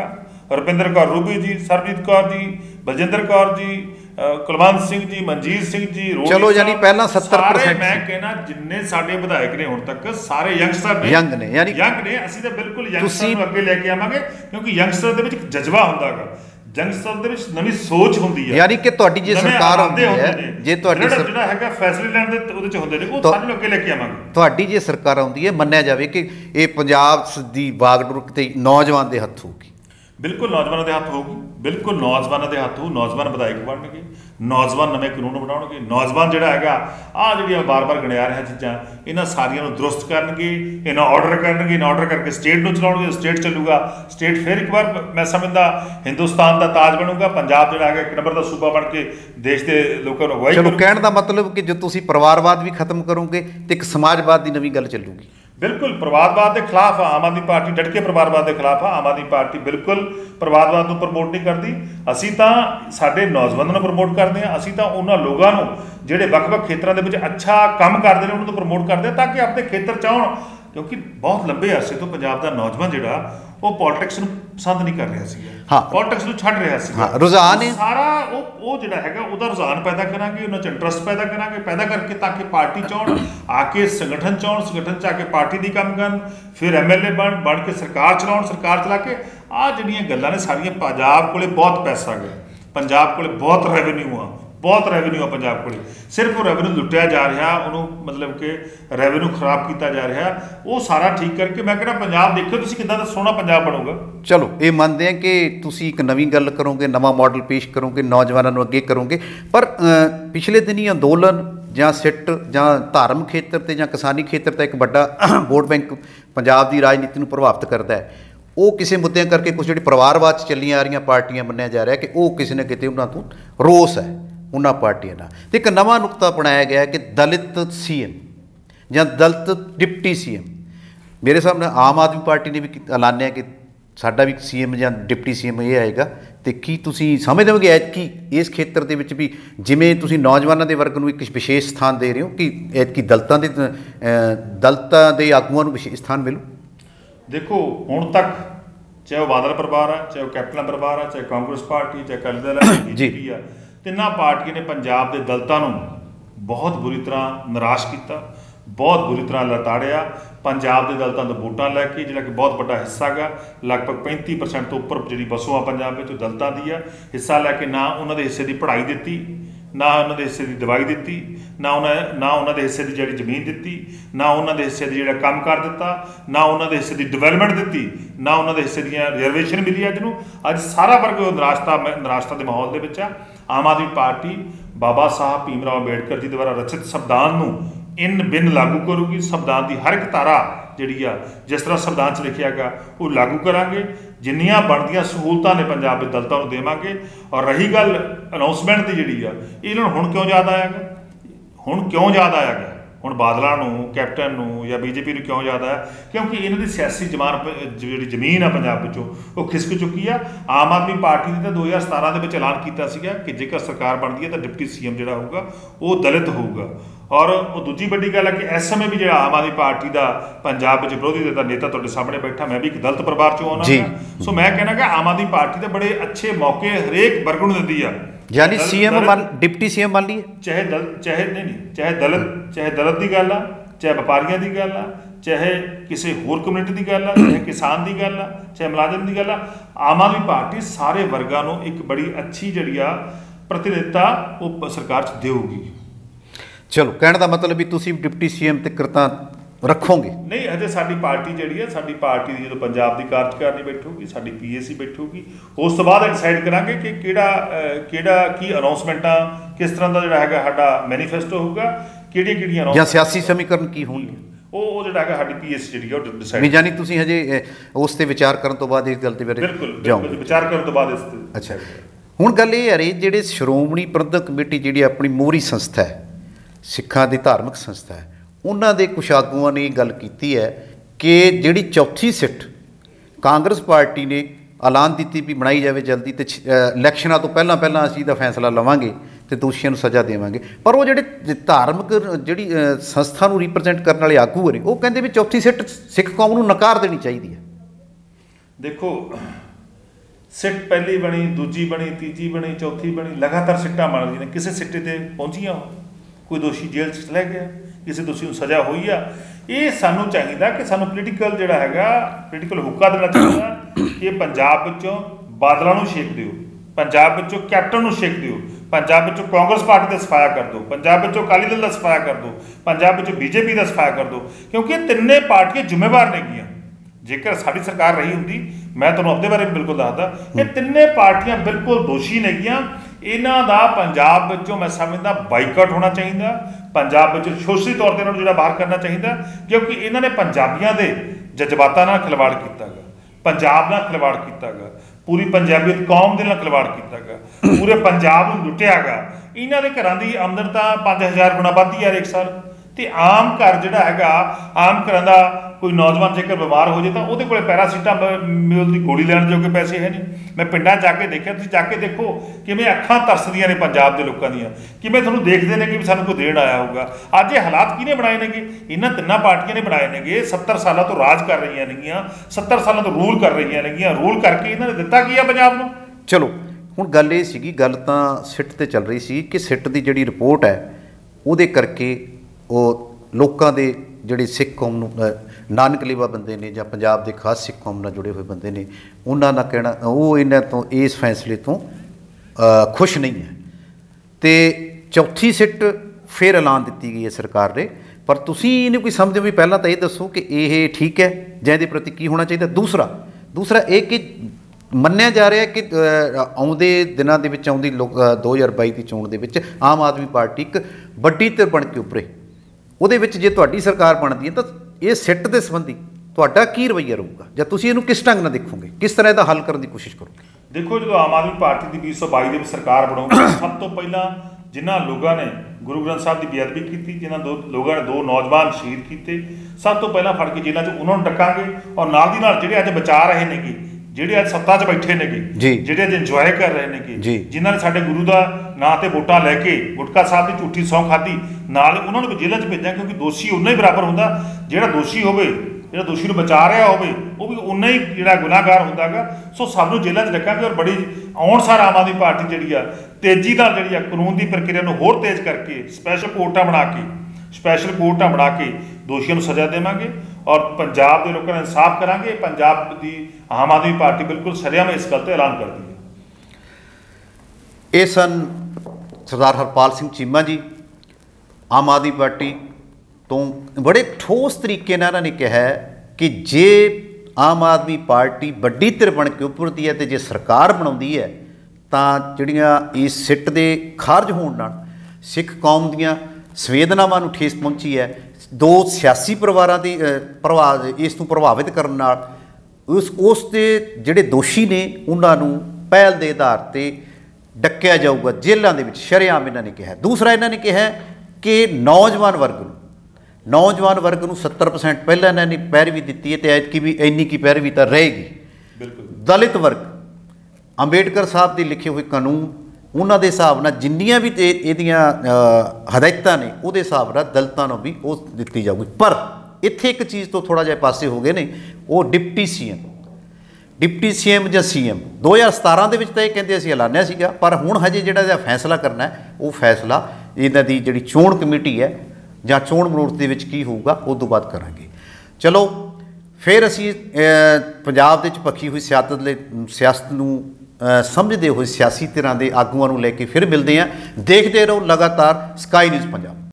ਰੁਪਿੰਦਰ ਕੌਰ ਰੂਬੀ ਜੀ, ਸਰਬਜੀਤ ਕੌਰ ਜੀ, ਬਲਜਿੰਦਰ ਕੌਰ ਜੀ, ਕੁਲਵੰਤ ਸਿੰਘ ਜੀ, ਮਨਜੀਤ ਸਿੰਘ ਜੀ, ਰੋਹਿਤ ਚਲੋ ਯਾਨੀ ਪਹਿਲਾਂ ਸੱਤਰ percent ਮੈਂ ਕਹਿਣਾ ਜਿੰਨੇ ਸਾਡੇ ਵਿਧਾਇਕ ਨੇ ਹੁਣ ਤੱਕ ਸਾਰੇ ਯੰਗਸਟਰ ਨੇ, ਯੰਗ ਨੇ, ਯਾਨੀ ਯੰਗ ਨੇ। ਅਸੀਂ ਤਾਂ ਬਿਲਕੁਲ ਯੰਗਸਟਰ ਨੂੰ ਅੱਗੇ ਲੈ ਕੇ ਆਵਾਂਗੇ, ਕਿਉਂਕਿ ਯੰਗਸਟਰ ਦੇ ਵਿੱਚ ਇੱਕ ਜਜ਼ਬਾ ਹੁੰਦਾ ਹੈਗਾ, ਯੰਗਸਟਰ ਦੇ ਵਿੱਚ ਨਵੀਂ ਸੋਚ ਹੁੰਦੀ ਹੈ। ਯਾਨੀ ਕਿ ਤੁਹਾਡੀ ਜੇ ਸਰਕਾਰ ਆਉਂਦੀ ਹੈ, ਜੇ ਤੁਹਾਡੀ ਜਿਹੜਾ ਹੈਗਾ ਫੈਸਲੇ ਲੈਣ ਦੇ ਉਹਦੇ ਚ ਹੁੰਦੇ ਨੇ, ਉਹ ਸਾਨੂੰ ਅੱਗੇ ਲੈ ਕੇ ਆਵਾਂਗੇ। ਤੁਹਾਡੀ ਜੇ ਸਰਕਾਰ ਆਉਂਦੀ ਹੈ, ਮੰਨਿਆ ਜਾਵੇ ਕਿ ਇਹ ਪੰਜਾਬ ਦੀ ਵਾਗਡੋਰ ਕਿਤੇ ਨੌਜਵਾਨ ਦੇ ਹੱਥ ਹੋਊਗੀ। ਬਿਲਕੁਲ ਨੌਜਵਾਨਾਂ ਦੇ ਹੱਥ ਹੋਊਗੀ, ਬਿਲਕੁਲ ਨੌਜਵਾਨਾਂ ਦੇ ਹੱਥ ਹੋਊ। ਨੌਜਵਾਨ ਵਿਧਾਇਕ ਬਣਨਗੇ, ਨੌਜਵਾਨ ਨਵੇਂ ਕਾਨੂੰਨ ਬਣਾਉਣਗੇ, ਨੌਜਵਾਨ ਜਿਹੜਾ ਹੈਗਾ ਆਹ ਜਿਹੜੀਆਂ ਬਾਰ-ਬਾਰ ਗਿਣਿਆ ਰਿਹਾ ਚੀਜ਼ਾਂ, ਇਹਨਾਂ ਸਾਰੀਆਂ ਨੂੰ ਦਰੁਸਤ ਕਰਨਗੇ, ਇਹਨਾਂ ਆਰਡਰ ਕਰਨਗੇ, ਇਹਨਾਂ ਆਰਡਰ ਕਰਕੇ ਸਟੇਟ ਨੂੰ ਚਲਾਉਣਗੇ, ਸਟੇਟ ਚੱਲੂਗਾ, ਸਟੇਟ ਫਿਰ ਇੱਕ ਵਾਰ ਮੈਂ ਸਮਝਦਾ ਹਿੰਦੁਸਤਾਨ ਦਾ ਤਾਜ ਬਣੂਗਾ। ਪੰਜਾਬ ਜਿਹੜਾ ਹੈਗਾ ਇੱਕ ਨੰਬਰ ਦਾ ਸੂਬਾ ਬਣ ਕੇ ਦੇਸ਼ ਦੇ ਲੋਕਾਂ ਨੂੰ ਅਗਵਾਈ ਚਲੋ ਕਹਿਣ ਦਾ ਮਤਲਬ ਕਿ ਜੇ ਤੁਸੀਂ ਪਰਿਵਾਰਵਾਦ ਵੀ ਖਤਮ ਕਰੋਗੇ ਤੇ ਇੱਕ ਸਮਾਜਵਾਦ ਦੀ ਨਵੀਂ ਗੱਲ ਚੱਲੂਗੀ। ਬਿਲਕੁਲ ਪਰਿਵਾਰਵਾਦ ਦੇ ਖਿਲਾਫ ਆ ਆਮ ਆਦਮੀ ਪਾਰਟੀ, ਡਟ ਕੇ ਪਰਿਵਾਰਵਾਦ ਦੇ ਖਿਲਾਫ ਆ ਆਮ ਆਦਮੀ ਪਾਰਟੀ। ਬਿਲਕੁਲ ਪਰਿਵਾਰਵਾਦ ਨੂੰ ਪ੍ਰਮੋਟ ਨਹੀਂ ਕਰਦੀ। ਅਸੀਂ ਤਾਂ ਸਾਡੇ ਨੌਜਵਾਨਾਂ ਨੂੰ ਪ੍ਰਮੋਟ ਕਰਦੇ ਹਾਂ, ਅਸੀਂ ਤਾਂ ਉਹਨਾਂ ਲੋਕਾਂ ਨੂੰ ਜਿਹੜੇ ਵੱਖ-ਵੱਖ ਖੇਤਰਾਂ ਦੇ ਵਿੱਚ ਅੱਛਾ ਕੰਮ ਕਰਦੇ ਨੇ ਉਹਨਾਂ ਨੂੰ ਪ੍ਰਮੋਟ ਕਰਦੇ ਹਾਂ, ਤਾਂ ਕਿ ਆਪਣੇ ਖੇਤਰ 'ਚ ਆਉਣ। ਕਿਉਂਕਿ ਬਹੁਤ ਲੰਬੇ ਅਰਸੇ ਤੋਂ ਪੰਜਾਬ ਦਾ ਨੌਜਵਾਨ ਜਿਹੜਾ ਉਹ ਪੋਲਿਟਿਕਸ ਨੂੰ ਪਸੰਦ ਨਹੀਂ ਕਰ ਰਿਹਾ ਸੀਗਾ, ਹਾਂ ਪੋਲਿਟਿਕਸ ਨੂੰ ਛੱਡ ਰਿਹਾ ਸੀਗਾ। ਰੁਝਾਨ ਸਾਰਾ ਉਹ ਉਹ ਜਿਹੜਾ ਹੈਗਾ ਉਹਦਾ ਰੁਝਾਨ ਪੈਦਾ ਕਰਾਂਗੇ, ਉਹਨਾਂ 'ਚ ਇੰਟਰਸਟ ਪੈਦਾ ਕਰਾਂਗੇ, ਪੈਦਾ ਕਰਕੇ ਤਾਂ ਕਿ ਪਾਰਟੀ 'ਚ ਆਉਣ, ਆ ਕੇ ਸੰਗਠਨ 'ਚ ਆਉਣ, ਸੰਗਠਨ 'ਚ ਆ ਕੇ ਪਾਰਟੀ ਦੀ ਕੰਮ ਕਰਨ, ਫਿਰ ਐਮ ਐਲ ਏ ਬਣ ਬਣ ਕੇ ਸਰਕਾਰ ਚਲਾਉਣ, ਸਰਕਾਰ ਚਲਾ ਕੇ ਆਹ ਜਿਹੜੀਆਂ ਗੱਲਾਂ ਨੇ ਸਾਰੀਆਂ। ਪੰਜਾਬ ਕੋਲੇ ਬਹੁਤ ਪੈਸਾ ਹੈਗਾ, ਪੰਜਾਬ ਕੋਲੇ ਬਹੁਤ ਰੈਵਨਿਊ ਆ, ਬਹੁਤ ਰੈਵਨਿਊ ਆ ਪੰਜਾਬ ਕੋਲੇ। ਸਿਰਫ ਉਹ ਰੈਵਨਿਊ ਲੁੱਟਿਆ ਜਾ ਰਿਹਾ, ਉਹਨੂੰ ਮਤਲਬ ਕਿ ਰੈਵਨਿਊ ਖਰਾਬ ਕੀਤਾ ਜਾ ਰਿਹਾ। ਉਹ ਸਾਰਾ ਠੀਕ ਕਰਕੇ ਮੈਂ ਕਹਿੰਦਾ ਪੰਜਾਬ ਦੇਖੋ ਤੁਸੀਂ ਕਿੱਦਾਂ ਦਾ ਸੋਹਣਾ ਪੰਜਾਬ ਬਣੂਗਾ। ਚਲੋ ਇਹ ਮੰਨਦੇ ਹਾਂ ਕਿ ਤੁਸੀਂ ਇੱਕ ਨਵੀਂ ਗੱਲ ਕਰੋਗੇ, ਨਵਾਂ ਮਾਡਲ ਪੇਸ਼ ਕਰੋਗੇ, ਨੌਜਵਾਨਾਂ ਨੂੰ ਅੱਗੇ ਕਰੋਗੇ। ਪਰ ਪਿਛਲੇ ਦਿਨੀ ਅੰਦੋਲਨ ਜਾਂ ਸਿੱਟ ਜਾਂ ਧਾਰਮਿਕ ਖੇਤਰ ਤੇ ਜਾਂ ਕਿਸਾਨੀ ਖੇਤਰ ਦਾ ਇੱਕ ਵੱਡਾ ਵੋਟ ਬੈਂਕ ਪੰਜਾਬ ਦੀ ਰਾਜਨੀਤੀ ਨੂੰ ਪ੍ਰਭਾਵਿਤ ਕਰਦਾ ਹੈ। ਉਹ ਕਿਸੇ ਮੁੱਦਿਆਂ ਕਰਕੇ ਕੁਝ ਜਿਹੜੀ ਪਰਿਵਾਰਵਾਦ 'ਚ ਚੱਲੀਆਂ ਆ ਰਹੀਆਂ ਪਾਰਟੀਆਂ ਮੰਨਿਆ ਜਾ ਰਿਹਾ ਕਿ ਉਹ ਕਿਸੇ ਨਾ ਕਿਤੇ ਉਹਨਾਂ ਤੋਂ ਰੋਸ ਹੈ ਉਹਨਾਂ ਪਾਰਟੀਆਂ ਦਾ। ਅਤੇ ਇੱਕ ਨਵਾਂ ਨੁਕਤਾ ਅਪਣਾਇਆ ਗਿਆ ਕਿ ਦਲਿਤ ਸੀ ਐਮ ਜਾਂ ਦਲਿਤ ਡਿਪਟੀ ਸੀ ਐਮ। ਮੇਰੇ ਹਿਸਾਬ ਨਾਲ ਆਮ ਆਦਮੀ ਪਾਰਟੀ ਨੇ ਵੀ ਐਲਾਨਿਆ ਕਿ ਸਾਡਾ ਵੀ ਸੀ ਐਮ ਜਾਂ ਡਿਪਟੀ ਸੀ ਐਮ ਇਹ ਆਏਗਾ। ਅਤੇ ਕੀ ਤੁਸੀਂ ਸਮਝਦੇ ਹੋ ਕਿ ਐਤਕੀ ਇਸ ਖੇਤਰ ਦੇ ਵਿੱਚ ਵੀ ਜਿਵੇਂ ਤੁਸੀਂ ਨੌਜਵਾਨਾਂ ਦੇ ਵਰਗ ਨੂੰ ਇੱਕ ਵਿਸ਼ੇਸ਼ ਸਥਾਨ ਦੇ ਰਹੇ ਹੋ ਕਿ ਐਤਕੀ ਦਲਿਤਾਂ ਦੇ ਦਲਿਤਾਂ ਦੇ ਆਗੂਆਂ ਨੂੰ ਵਿਸ਼ੇਸ਼ ਸਥਾਨ ਮਿਲੂ? ਦੇਖੋ ਹੁਣ ਤੱਕ ਚਾਹੇ ਉਹ ਬਾਦਲ ਪਰਿਵਾਰ ਆ, ਚਾਹੇ ਉਹ ਕੈਪਟਨ ਪਰਿਵਾਰ ਆ, ਚਾਹੇ ਕਾਂਗਰਸ ਪਾਰਟੀ, ਚਾਹੇ ਅਕਾਲੀ ਦਲ ਆ, ਬੀਜੇਪੀ ਆ, ਤਿੰਨਾਂ ਪਾਰਟੀਆਂ ਨੇ ਪੰਜਾਬ ਦੇ ਦਲਿਤਾਂ ਨੂੰ ਬਹੁਤ ਬੁਰੀ ਤਰ੍ਹਾਂ ਨਿਰਾਸ਼ ਕੀਤਾ, ਬਹੁਤ ਬੁਰੀ ਤਰ੍ਹਾਂ ਲਤਾੜਿਆ। ਪੰਜਾਬ ਦੇ ਦਲਿਤਾਂ ਤੋਂ ਵੋਟਾਂ ਲੈ ਕੇ ਜਿਹੜਾ ਕਿ ਬਹੁਤ ਵੱਡਾ ਹਿੱਸਾ ਹੈਗਾ, ਲਗਭਗ ਪੈਂਤੀ ਪਰਸੈਂਟ ਤੋਂ ਉੱਪਰ ਜਿਹੜੀ ਵਸੋਂ ਆ ਪੰਜਾਬ ਵਿੱਚ ਉਹ ਦਲਿਤਾਂ ਦੀ ਆ। ਹਿੱਸਾ ਲੈ ਕੇ ਨਾ ਉਹਨਾਂ ਦੇ ਹਿੱਸੇ ਦੀ ਪੜ੍ਹਾਈ ਦਿੱਤੀ, ਨਾ ਉਹਨਾਂ ਦੇ ਹਿੱਸੇ ਦੀ ਦਵਾਈ ਦਿੱਤੀ, ਨਾ ਉਹਨਾਂ ਨਾ ਉਹਨਾਂ ਦੇ ਹਿੱਸੇ ਦੀ ਜਿਹੜੀ ਜ਼ਮੀਨ ਦਿੱਤੀ, ਨਾ ਉਹਨਾਂ ਦੇ ਹਿੱਸੇ ਦੀ ਜਿਹੜਾ ਕੰਮ ਕਰ ਦਿੱਤਾ, ਨਾ ਉਹਨਾਂ ਦੇ ਹਿੱਸੇ ਦੀ ਡਿਵੈਲਪਮੈਂਟ ਦਿੱਤੀ, ਨਾ ਉਹਨਾਂ ਦੇ ਹਿੱਸੇ ਦੀਆਂ ਰਿਜ਼ਰਵੇਸ਼ਨ ਮਿਲੀ। ਅੱਜ ਨੂੰ ਅੱਜ ਸਾਰਾ ਵਰਗ ਉਹ ਨਿਰਾਸ਼ਤਾ ਨਿਰਾਸ਼ਤਾ ਦੇ ਮਾਹੌਲ ਦੇ ਵਿੱਚ ਆ। ਆਮ ਆਦਮੀ ਪਾਰਟੀ ਬਾਬਾ ਸਾਹਿਬ ਭੀਮ ਰਾਓ ਅੰਬੇਡਕਰ ਜੀ ਦੁਆਰਾ ਰਚਿਤ ਸੰਵਿਧਾਨ ਨੂੰ ਇਨ ਬਿਨ ਲਾਗੂ ਕਰੂਗੀ। ਸੰਵਿਧਾਨ ਦੀ ਹਰ ਇੱਕ ਧਾਰਾ ਜਿਹੜੀ ਆ ਜਿਸ ਤਰ੍ਹਾਂ ਸੰਵਿਧਾਨ 'ਚ ਲਿਖਿਆ ਗਾ ਉਹ ਲਾਗੂ ਕਰਾਂਗੇ। ਜਿੰਨੀਆਂ ਬਣਦੀਆਂ ਸਹੂਲਤਾਂ ਨੇ ਪੰਜਾਬ ਦੇ ਦਲਿਤਾਂ ਨੂੰ ਦੇਵਾਂਗੇ। ਔਰ ਰਹੀ ਗੱਲ ਅਨਾਊਂਸਮੈਂਟ ਦੀ ਜਿਹੜੀ ਆ, ਇਹਨਾਂ ਨੂੰ ਹੁਣ ਕਿਉਂ ਯਾਦ ਆਇਆ ਗਾ? ਹੁਣ ਕਿਉਂ ਯਾਦ ਆਇਆ ਗਾ? ਹੁਣ ਬਾਦਲਾਂ ਨੂੰ, ਕੈਪਟਨ ਨੂੰ ਜਾਂ ਬੀਜੇਪੀ ਨੂੰ ਕਿਉਂ ਯਾਦ ਆਇਆ? ਕਿਉਂਕਿ ਇਹਨਾਂ ਦੀ ਸਿਆਸੀ ਜਮਾਨ ਜਿਹੜੀ ਜ਼ਮੀਨ ਆ ਪੰਜਾਬ ਵਿੱਚੋਂ ਉਹ ਖਿਸਕ ਚੁੱਕੀ ਆ। ਆਮ ਆਦਮੀ ਪਾਰਟੀ ਨੇ ਤਾਂ ਦੋ ਹਜ਼ਾਰ ਸਤਾਰਾਂ ਦੇ ਵਿੱਚ ਐਲਾਨ ਕੀਤਾ ਸੀਗਾ ਕਿ ਜੇਕਰ ਸਰਕਾਰ ਬਣਦੀ ਹੈ ਤਾਂ ਡਿਪਟੀ ਸੀ ਐਮ ਜਿਹੜਾ ਹੋਊਗਾ ਉਹ ਦਲਿਤ ਹੋਊਗਾ। ਔਰ ਉਹ ਦੂਜੀ ਵੱਡੀ ਗੱਲ ਹੈ ਕਿ ਇਸ ਸਮੇਂ ਵੀ ਜਿਹੜਾ ਆਮ ਆਦਮੀ ਪਾਰਟੀ ਦਾ ਪੰਜਾਬ ਵਿੱਚ ਵਿਰੋਧੀ ਦਾ ਨੇਤਾ ਤੁਹਾਡੇ ਸਾਹਮਣੇ ਬੈਠਾ, ਮੈਂ ਵੀ ਇੱਕ ਦਲਿਤ ਪਰਿਵਾਰ 'ਚੋਂ ਆਉਣਾ ਹਾਂ। ਸੋ ਮੈਂ ਕਹਿਣਾ ਕਿ ਆਮ ਆਦਮੀ ਪਾਰਟੀ ਦੇ ਬੜੇ ਅੱਛੇ ਮੌਕੇ ਹਰੇਕ ਵਰਗ ਨੂੰ ਦਿੰਦੀ ਆ। ਯਾਨੀ ਸੀਐਮ ਮੰਨ ਡਿਪਟੀ ਸੀਐਮ ਮੰਨ ਲਈਏ, ਚਾਹੇ ਦਲ ਚਾਹੇ ਨਹੀਂ ਨਹੀਂ ਚਾਹੇ ਦਲਿਤ ਚਾਹੇ ਦਲਿਤ ਦੀ ਗੱਲ ਆ, ਚਾਹੇ ਵਪਾਰੀਆਂ ਦੀ ਗੱਲ ਆ, ਚਾਹੇ ਕਿਸੇ ਹੋਰ ਕਮਿਊਨਿਟੀ ਦੀ ਗੱਲ ਆ, ਚਾਹੇ ਕਿਸਾਨ ਦੀ ਗੱਲ ਆ, ਚਾਹੇ ਮੁਲਾਜ਼ਮ ਦੀ ਗੱਲ ਆ, ਆਮ ਆਦਮੀ ਪਾਰਟੀ ਸਾਰੇ ਵਰਗਾਂ ਨੂੰ ਇੱਕ ਬੜੀ ਅੱਛੀ ਜਿਹੜੀ ਆ ਪ੍ਰਤੀਨਿਧਤਾ ਉਹ ਸਰਕਾਰ 'ਚ ਦੇਊਗੀ। ਚਲੋ ਕਹਿਣ ਦਾ ਮਤਲਬ ਵੀ ਤੁਸੀਂ ਡਿਪਟੀ ਸੀਐਮ ਤੇ ਕਰਤਾ ਰੱਖੋਗੇ? ਨਹੀਂ, ਹਜੇ ਸਾਡੀ ਪਾਰਟੀ ਜਿਹੜੀ ਹੈ, ਸਾਡੀ ਪਾਰਟੀ ਦੀ ਜਦੋਂ ਪੰਜਾਬ ਦੀ ਕਾਰਜਕਾਰਨੀ ਬੈਠੂਗੀ, ਸਾਡੀ ਪੀਏਸੀ ਬੈਠੂਗੀ, ਉਸ ਤੋਂ ਬਾਅਦ ਡਿਸਾਈਡ ਕਰਾਂਗੇ ਕਿ ਕਿਹੜਾ ਕਿਹੜਾ ਕੀ ਅਨਾਊਂਸਮੈਂਟਾਂ, ਕਿਸ ਤਰ੍ਹਾਂ ਦਾ ਜਿਹੜਾ ਹੈਗਾ ਸਾਡਾ ਮੈਨੀਫੈਸਟੋ ਹੋਊਗਾ, ਕਿਹੜੀਆਂ ਕਿਹੜੀਆਂ ਜਾਂ ਸਿਆਸੀ ਸਮੀਕਰਨ ਕੀ ਹੋਣਗੇ, ਉਹ ਉਹ ਜਿਹੜਾ ਹੈਗਾ ਸਾਡੀ ਪੀਏਸੀ ਜਿਹੜੀ ਉਹ ਡਿਸਾਈਡ। ਵੀ ਜਾਨੀ ਤੁਸੀਂ ਹਜੇ ਉਸ ਤੇ ਵਿਚਾਰ ਕਰਨ ਤੋਂ ਬਾਅਦ ਇਸ ਗੱਲ ਤੇ ਬਾਰੇ ਬਿਲਕੁਲ ਵਿਚਾਰ ਕਰਨ ਤੋਂ ਬਾਅਦ ਇਸ ਤੇ। ਅੱਛਾ, ਹੁਣ ਗੱਲ ਇਹ ਹੈ ਰਹੀ ਜਿਹੜੇ ਸ਼੍ਰੋਮਣੀ ਪ੍ਰਬੰਧਕ ਕਮੇਟੀ ਜਿਹੜੀ ਆਪਣੀ ਮੋਹਰੀ ਸੰਸਥਾ ਹੈ, ਸਿੱਖਾਂ ਦੀ ਧਾਰਮਿਕ ਸੰਸਥਾ ਹੈ, ਉਹਨਾਂ ਦੇ ਕੁਛ ਆਗੂਆਂ ਨੇ ਇਹ ਗੱਲ ਕੀਤੀ ਹੈ ਕਿ ਜਿਹੜੀ ਚੌਥੀ ਸਿੱਟ ਕਾਂਗਰਸ ਪਾਰਟੀ ਨੇ ਐਲਾਨ ਦਿੱਤੀ ਵੀ ਬਣਾਈ ਜਾਵੇ ਜਲਦੀ, ਅਤੇ ਇਲੈਕਸ਼ਨਾਂ ਤੋਂ ਪਹਿਲਾਂ ਪਹਿਲਾਂ ਅਸੀਂ ਇਹਦਾ ਫੈਸਲਾ ਲਵਾਂਗੇ ਅਤੇ ਦੋਸ਼ੀਆਂ ਨੂੰ ਸਜ਼ਾ ਦੇਵਾਂਗੇ। ਪਰ ਉਹ ਜਿਹੜੇ ਧਾਰਮਿਕ ਜਿਹੜੀ ਸੰਸਥਾ ਨੂੰ ਰਿਪਰਜੈਂਟ ਕਰਨ ਵਾਲੇ ਆਗੂ ਨੇ ਉਹ ਕਹਿੰਦੇ ਵੀ ਚੌਥੀ ਸਿੱਟ ਸਿੱਖ ਕੌਮ ਨੂੰ ਨਕਾਰ ਦੇਣੀ ਚਾਹੀਦੀ ਹੈ। ਦੇਖੋ, ਸਿੱਟ ਪਹਿਲੀ ਬਣੀ, ਦੂਜੀ ਬਣੀ, ਤੀਜੀ ਬਣੀ, ਚੌਥੀ ਬਣੀ, ਲਗਾਤਾਰ ਸਿੱਟਾਂ ਬਣ ਰਹੀਆਂ ਨੇ। ਕਿਸੇ ਸਿੱਟੇ ਤੇ ਪਹੁੰਚੀਆਂ ਹੋ, ਕੋਈ ਦੋਸ਼ੀ ਜੇਲ੍ਹ 'ਚ ਚਲਾ ਗਿਆ, ਕਿਸੇ ਦੋਸ਼ੀ ਨੂੰ ਸਜ਼ਾ ਹੋਈ ਆ। ਇਹ ਸਾਨੂੰ ਚਾਹੀਦਾ ਕਿ ਸਾਨੂੰ ਪੋਲੀਟੀਕਲ ਜਿਹੜਾ ਹੈਗਾ ਪੋਲੀਟੀਕਲ ਹੁੱਕਾ ਦੇਣਾ ਚਾਹੀਦਾ ਕਿ ਪੰਜਾਬ ਵਿੱਚੋਂ ਬਾਦਲਾਂ ਨੂੰ ਛੇਕ ਦਿਓ, ਪੰਜਾਬ ਵਿੱਚੋਂ ਕੈਪਟਨ ਨੂੰ ਛੇਕ ਦਿਓ, ਪੰਜਾਬ ਵਿੱਚੋਂ ਕਾਂਗਰਸ ਪਾਰਟੀ ਦਾ ਸਫਾਇਆ ਕਰ ਦਿਓ, ਪੰਜਾਬ ਵਿੱਚੋਂ ਅਕਾਲੀ ਦਲ ਦਾ ਸਫਾਇਆ ਕਰ ਦਿਓ, ਪੰਜਾਬ ਵਿੱਚੋਂ ਬੀਜੇਪੀ ਦਾ ਸਫਾਇਆ ਕਰ ਦਿਓ, ਕਿਉਂਕਿ ਇਹ ਤਿੰਨੇ ਪਾਰਟੀਆਂ ਜ਼ਿੰਮੇਵਾਰ ਨੇਗੀਆਂ। ਜੇਕਰ ਸਾਡੀ ਸਰਕਾਰ ਰਹੀ ਹੁੰਦੀ, ਮੈਂ ਤੁਹਾਨੂੰ ਆਪਦੇ ਬਾਰੇ ਵੀ ਬਿਲਕੁਲ ਦੱਸਦਾ, ਇਹ ਤਿੰਨੇ ਪਾਰਟੀਆਂ ਬਿਲਕੁਲ ਦੋਸ਼ੀ ਨੇਗੀਆਂ। ਇਹਨਾਂ ਦਾ ਪੰਜਾਬ ਵਿੱਚੋਂ ਮੈਂ ਸਮਝਦਾ ਬਾਈਕਾਟ ਹੋਣਾ ਚਾਹੀਦਾ, ਪੰਜਾਬ ਵਿੱਚ ਸੋਸ਼ਲੀ ਤੌਰ 'ਤੇ ਇਹਨਾਂ ਨੂੰ ਜਿਹੜਾ ਬਾਹਰ ਕਰਨਾ ਚਾਹੀਦਾ, ਕਿਉਂਕਿ ਇਹਨਾਂ ਨੇ ਪੰਜਾਬੀਆਂ ਦੇ ਜਜ਼ਬਾਤਾਂ ਨਾਲ ਖਿਲਵਾੜ ਕੀਤਾ ਗਾ, ਪੰਜਾਬ ਨਾਲ ਖਿਲਵਾੜ ਕੀਤਾ ਗਾ, ਪੂਰੀ ਪੰਜਾਬੀਅਤ ਕੌਮ ਦੇ ਨਾਲ ਖਿਲਵਾੜ ਕੀਤਾ ਗਾ, ਪੂਰੇ ਪੰਜਾਬ ਨੂੰ ਲੁੱਟਿਆ ਗਾ। ਇਹਨਾਂ ਦੇ ਘਰਾਂ ਦੀ ਆਮਦਨ ਤਾਂ ਪੰਜ ਹਜ਼ਾਰ ਗੁਣਾ ਵੱਧਦੀ ਯਾਰ ਇੱਕ ਸਾਲ। ਤੇ ਆਮ ਘਰ ਜਿਹੜਾ ਹੈਗਾ, ਆਮ ਘਰਾਂ ਦਾ ਕੋਈ ਨੌਜਵਾਨ ਜੇਕਰ ਬਿਮਾਰ ਹੋ ਜਾਏ ਤਾਂ ਉਹਦੇ ਕੋਲੇ ਪੈਰਾਸੀਟਾਮੋਲ ਦੀ ਗੋਲੀ ਲੈਣ ਜੋਗੇ ਪੈਸੇ ਹੈ ਨਹੀਂ। ਮੈਂ ਪਿੰਡਾਂ ਜਾ ਕੇ ਦੇਖਿਆ, ਤੁਸੀਂ ਜਾ ਕੇ ਦੇਖੋ ਕਿਵੇਂ ਅੱਖਾਂ ਤਰਸਦੀਆਂ ਨੇ ਪੰਜਾਬ ਦੇ ਲੋਕਾਂ ਦੀਆਂ, ਕਿਵੇਂ ਤੁਹਾਨੂੰ ਦੇਖਦੇ ਨੇ ਕਿ ਵੀ ਸਾਨੂੰ ਕੋਈ ਦੇਣ ਆਇਆ ਹੋਊਗਾ। ਅੱਜ ਇਹ ਹਾਲਾਤ ਕਿਹਨੇ ਬਣਾਏ ਨੇਗੇ? ਇਹਨਾਂ ਤਿੰਨਾਂ ਪਾਰਟੀਆਂ ਨੇ ਬਣਾਏ ਨੇਗੇ। ਸੱਤਰ ਸਾਲਾਂ ਤੋਂ ਰਾਜ ਕਰ ਰਹੀਆਂ ਨੇਗੀਆਂ, ਸੱਤਰ ਸਾਲਾਂ ਤੋਂ ਰੂਲ ਕਰ ਰਹੀਆਂ ਨੇਗੀਆਂ। ਰੂਲ ਕਰਕੇ ਇਹਨਾਂ ਨੇ ਦਿੱਤਾ ਕੀ ਆ ਪੰਜਾਬ ਨੂੰ? ਚਲੋ ਹੁਣ ਗੱਲ ਇਹ ਸੀਗੀ, ਗੱਲ ਤਾਂ ਸਿੱਟ ਤੇ ਚੱਲ ਰਹੀ ਸੀ ਕਿ ਸਿੱਟ ਦੀ ਜਿਹੜੀ ਰਿਪੋਰਟ ਹੈ ਉਹਦੇ ਕਰਕੇ ਉਹ ਲੋਕਾਂ ਦੇ ਜਿਹੜੇ ਸਿੱਖ ਕੌਮ ਨੂੰ ਨਾਨਕ ਲੇਵਾ ਬੰਦੇ ਨੇ ਜਾਂ ਪੰਜਾਬ ਦੇ ਖਾਸ ਸਿੱਖ ਕੌਮ ਨਾਲ ਜੁੜੇ ਹੋਏ ਬੰਦੇ ਨੇ, ਉਹਨਾਂ ਦਾ ਕਹਿਣਾ ਉਹ ਇਹਨਾਂ ਤੋਂ ਇਸ ਫੈਸਲੇ ਤੋਂ ਖੁਸ਼ ਨਹੀਂ ਹੈ। ਅਤੇ ਚੌਥੀ ਸਿੱਟ ਫਿਰ ਐਲਾਨ ਦਿੱਤੀ ਗਈ ਹੈ ਸਰਕਾਰ ਨੇ, ਪਰ ਤੁਸੀਂ ਇਹਨੂੰ ਕੋਈ ਸਮਝਦੇ ਹੋ ਵੀ ਪਹਿਲਾਂ ਤਾਂ ਇਹ ਦੱਸੋ ਕਿ ਇਹ ਠੀਕ ਹੈ ਜਾਂ ਇਹਦੇ ਪ੍ਰਤੀ ਕੀ ਹੋਣਾ ਚਾਹੀਦਾ। ਦੂਸਰਾ ਦੂਸਰਾ ਇਹ ਕਿ ਮੰਨਿਆ ਜਾ ਰਿਹਾ ਕਿ ਆਉਂਦੇ ਦਿਨਾਂ ਦੇ ਵਿੱਚ, ਆਉਂਦੀ ਲੋਕ ਦੋ ਹਜ਼ਾਰ ਬਾਈ ਦੀ ਚੋਣ ਦੇ ਵਿੱਚ ਆਮ ਆਦਮੀ ਪਾਰਟੀ ਇੱਕ ਵੱਡੀ ਧਿਰ ਬਣ ਕੇ ਉੱਭਰੇ। ਉਹਦੇ ਵਿੱਚ ਜੇ ਤੁਹਾਡੀ ਸਰਕਾਰ ਬਣਦੀ ਹੈ ਤਾਂ ਇਹ ਸਿੱਟ ਦੇ ਸੰਬੰਧੀ ਤੁਹਾਡਾ ਕੀ ਰਵੱਈਆ ਰਹੂਗਾ, ਜਾਂ ਤੁਸੀਂ ਇਹਨੂੰ ਕਿਸ ਢੰਗ ਨਾਲ ਦੇਖੋਗੇ, ਕਿਸ ਤਰ੍ਹਾਂ ਇਹਦਾ ਹੱਲ ਕਰਨ ਦੀ ਕੋਸ਼ਿਸ਼ ਕਰੋਗੇ? ਦੇਖੋ, ਜਦੋਂ ਆਮ ਆਦਮੀ ਪਾਰਟੀ ਦੀ ਵੀਹ ਸੌ ਬਾਈ ਦੇ ਵਿੱਚ ਸਰਕਾਰ ਬਣਾਉਗੀ, ਸਭ ਤੋਂ ਪਹਿਲਾਂ ਜਿਨ੍ਹਾਂ ਲੋਕਾਂ ਨੇ ਗੁਰੂ ਗ੍ਰੰਥ ਸਾਹਿਬ ਦੀ ਬੇਅਦਬੀ ਕੀਤੀ, ਜਿਨ੍ਹਾਂ ਦੋ ਲੋਕਾਂ ਨੇ ਦੋ ਨੌਜਵਾਨ ਸ਼ਹੀਦ ਕੀਤੇ, ਸਭ ਤੋਂ ਪਹਿਲਾਂ ਫੜ ਕੇ ਜੇਲ੍ਹਾਂ 'ਚ ਉਹਨਾਂ ਨੂੰ ਡੱਕਾਂਗੇ। ਔਰ ਨਾਲ ਦੀ ਨਾਲ ਜਿਹੜੇ ਅੱਜ ਬਚਾ ਰਹੇ ਨੇਗੇ, ਜਿਹੜੇ ਅੱਜ ਸੱਤਾ 'ਚ ਬੈਠੇ ਨੇਗੇ, ਜਿਹੜੇ ਅੱਜ ਇੰਜੋਏ ਕਰ ਰਹੇ ਨੇਗੇ, ਜਿਨ੍ਹਾਂ ਨੇ ਸਾਡੇ ਗੁਰੂ ਦਾ ਨਾਂ 'ਤੇ ਵੋਟਾਂ ਲੈ ਕੇ ਗੁਟਕਾ ਸਾਹਿਬ ਦੀ ਝੂਠੀ ਸਹੁੰ ਖਾਧੀ, ਨਾਲ ਉਹਨਾਂ ਨੂੰ ਵੀ ਜੇਲ੍ਹਾਂ 'ਚ ਭੇਜਾਂ। ਕਿਉਂਕਿ ਦੋਸ਼ੀ ਉਨਾ ਹੀ ਬਰਾਬਰ ਹੁੰਦਾ, ਜਿਹੜਾ ਦੋਸ਼ੀ ਹੋਵੇ, ਜਿਹੜਾ ਦੋਸ਼ੀ ਨੂੰ ਬਚਾ ਰਿਹਾ ਹੋਵੇ, ਉਹ ਵੀ ਉਨਾ ਹੀ ਜਿਹੜਾ ਗੁਨਾਹਗਾਰ ਹੁੰਦਾ ਗਾ। ਸੋ ਸਭ ਨੂੰ ਜੇਲ੍ਹਾਂ 'ਚ ਰੱਖਾਂਗੇ। ਔਰ ਬੜੀ ਆਉਣ ਸਾਰ ਆਮ ਆਦਮੀ ਪਾਰਟੀ ਜਿਹੜੀ ਆ ਤੇਜ਼ੀ ਨਾਲ ਜਿਹੜੀ ਆ ਕਾਨੂੰਨ ਦੀ ਪ੍ਰਕਿਰਿਆ ਨੂੰ ਹੋਰ ਤੇਜ਼ ਕਰਕੇ ਸਪੈਸ਼ਲ ਕੋਰਟਾਂ ਬਣਾ ਕੇ ਸਪੈਸ਼ਲ ਕੋਰਟਾਂ ਬਣਾ ਕੇ ਦੋਸ਼ੀਆਂ ਨੂੰ ਸਜ਼ਾ ਦੇਵਾਂਗੇ ਔਰ ਪੰਜਾਬ ਦੇ ਲੋਕਾਂ ਨੂੰ ਇਨਸਾਫ ਕਰਾਂਗੇ। ਪੰਜਾਬ ਦੀ ਆਮ ਆਦਮੀ ਪਾਰਟੀ ਬਿਲਕੁਲ ਸਰੇਆਮ ਇਸ ਗੱਲ 'ਤੇ ਐਲਾਨ ਕਰਦੀ ਹੈ। ਇਹ ਸਨ ਸਰਦਾਰ ਹਰਪਾਲ ਸਿੰਘ ਚੀਮਾ ਜੀ, ਆਮ ਆਦਮੀ ਪਾਰਟੀ ਤੋਂ ਬੜੇ ਠੋਸ ਤਰੀਕੇ ਨਾਲ ਇਹਨਾਂ ਨੇ ਕਿਹਾ ਕਿ ਜੇ ਆਮ ਆਦਮੀ ਪਾਰਟੀ ਵੱਡੀ ਧਿਰ ਬਣ ਕੇ ਉੱਭਰਦੀ ਹੈ ਅਤੇ ਜੇ ਸਰਕਾਰ ਬਣਾਉਂਦੀ ਹੈ ਤਾਂ ਜਿਹੜੀਆਂ ਇਸ ਸਿੱਟ ਦੇ ਖਾਰਜ ਹੋਣ ਨਾਲ ਸਿੱਖ ਕੌਮ ਦੀਆਂ ਸੰਵੇਦਨਾਵਾਂ ਨੂੰ ਠੇਸ ਪਹੁੰਚੀ ਹੈ। ਦੋ ਸਿਆਸੀ ਪਰਿਵਾਰਾਂ ਦੀ ਪ੍ਰਭਾਵ ਇਸ ਨੂੰ ਪ੍ਰਭਾਵਿਤ ਕਰਨ ਨਾਲ ਉਸ ਉਸ ਦੇ ਜਿਹੜੇ ਦੋਸ਼ੀ ਨੇ ਉਹਨਾਂ ਨੂੰ ਪਹਿਲ ਦੇ ਆਧਾਰ 'ਤੇ ਡੱਕਿਆ ਜਾਊਗਾ ਜੇਲ੍ਹਾਂ ਦੇ ਵਿੱਚ, ਸ਼ਰੇਆਮ ਇਹਨਾਂ ਨੇ ਕਿਹਾ। ਦੂਸਰਾ ਇਹਨਾਂ ਨੇ ਕਿਹਾ ਕਿ ਨੌਜਵਾਨ ਵਰਗ ਨੂੰ ਨੌਜਵਾਨ ਵਰਗ ਨੂੰ ਸੱਤਰ ਪਰਸੈਂਟ ਪਹਿਲਾਂ ਇਹਨਾਂ ਨੇ ਪੈਰਵੀ ਦਿੱਤੀ ਹੈ ਅਤੇ ਐਤਕੀ ਵੀ ਇੰਨੀ ਕੀ ਪੈਰਵੀ ਤਾਂ ਰਹੇਗੀ। ਬਿਲਕੁਲ। ਦਲਿਤ ਵਰਗ, ਅੰਬੇਡਕਰ ਸਾਹਿਬ ਦੇ ਲਿਖੇ ਹੋਏ ਕਾਨੂੰਨ, ਉਹਨਾਂ ਦੇ ਹਿਸਾਬ ਨਾਲ ਜਿੰਨੀਆਂ ਵੀ ਤੇ ਇਹਦੀਆਂ ਹਦਾਇਤਾਂ ਨੇ ਉਹਦੇ ਹਿਸਾਬ ਨਾਲ ਦਲਿਤਾਂ ਨੂੰ ਵੀ ਉਹ ਦਿੱਤੀ ਜਾਊਗੀ। ਪਰ ਇੱਥੇ ਇੱਕ ਚੀਜ਼ ਤੋਂ ਥੋੜ੍ਹਾ ਜਿਹਾ ਪਾਸੇ ਹੋ ਗਏ ਨੇ, ਉਹ deputy C M deputy C M ਜਾਂ ਸੀ ਐਮ ਦੋ ਹਜ਼ਾਰ ਸਤਾਰਾਂ ਦੇ ਵਿੱਚ ਤਾਂ ਇਹ ਕਹਿੰਦੇ ਅਸੀਂ ਐਲਾਨਿਆ ਸੀਗਾ, ਪਰ ਹੁਣ ਹਜੇ ਜਿਹੜਾ ਇਹਦਾ ਫੈਸਲਾ ਕਰਨਾ ਹੈ ਉਹ ਫੈਸਲਾ ਇਹਨਾਂ ਦੀ ਜਿਹੜੀ ਚੋਣ ਕਮੇਟੀ ਹੈ ਜਾਂ ਚੋਣ ਮਨੋਰਥ ਦੇ ਵਿੱਚ ਕੀ ਹੋਊਗਾ ਉਹ ਤੋਂ ਬਾਅਦ ਕਰਾਂਗੇ। ਚਲੋ ਫਿਰ ਅਸੀਂ ਪੰਜਾਬ ਦੇ ਵਿੱਚ ਪੱਖੀ ਹੋਈ ਸਿਆਸਤ ਲਈ ਸਿਆਸਤ ਨੂੰ ਸਮਝਦੇ ਹੋਏ ਸਿਆਸੀ ਧਿਰਾਂ ਦੇ ਆਗੂਆਂ ਨੂੰ ਲੈ ਕੇ ਫਿਰ ਮਿਲਦੇ ਹਾਂ। ਦੇਖਦੇ ਰਹੋ ਲਗਾਤਾਰ ਸਕਾਈ ਨਿਊਜ਼ ਪੰਜਾਬ।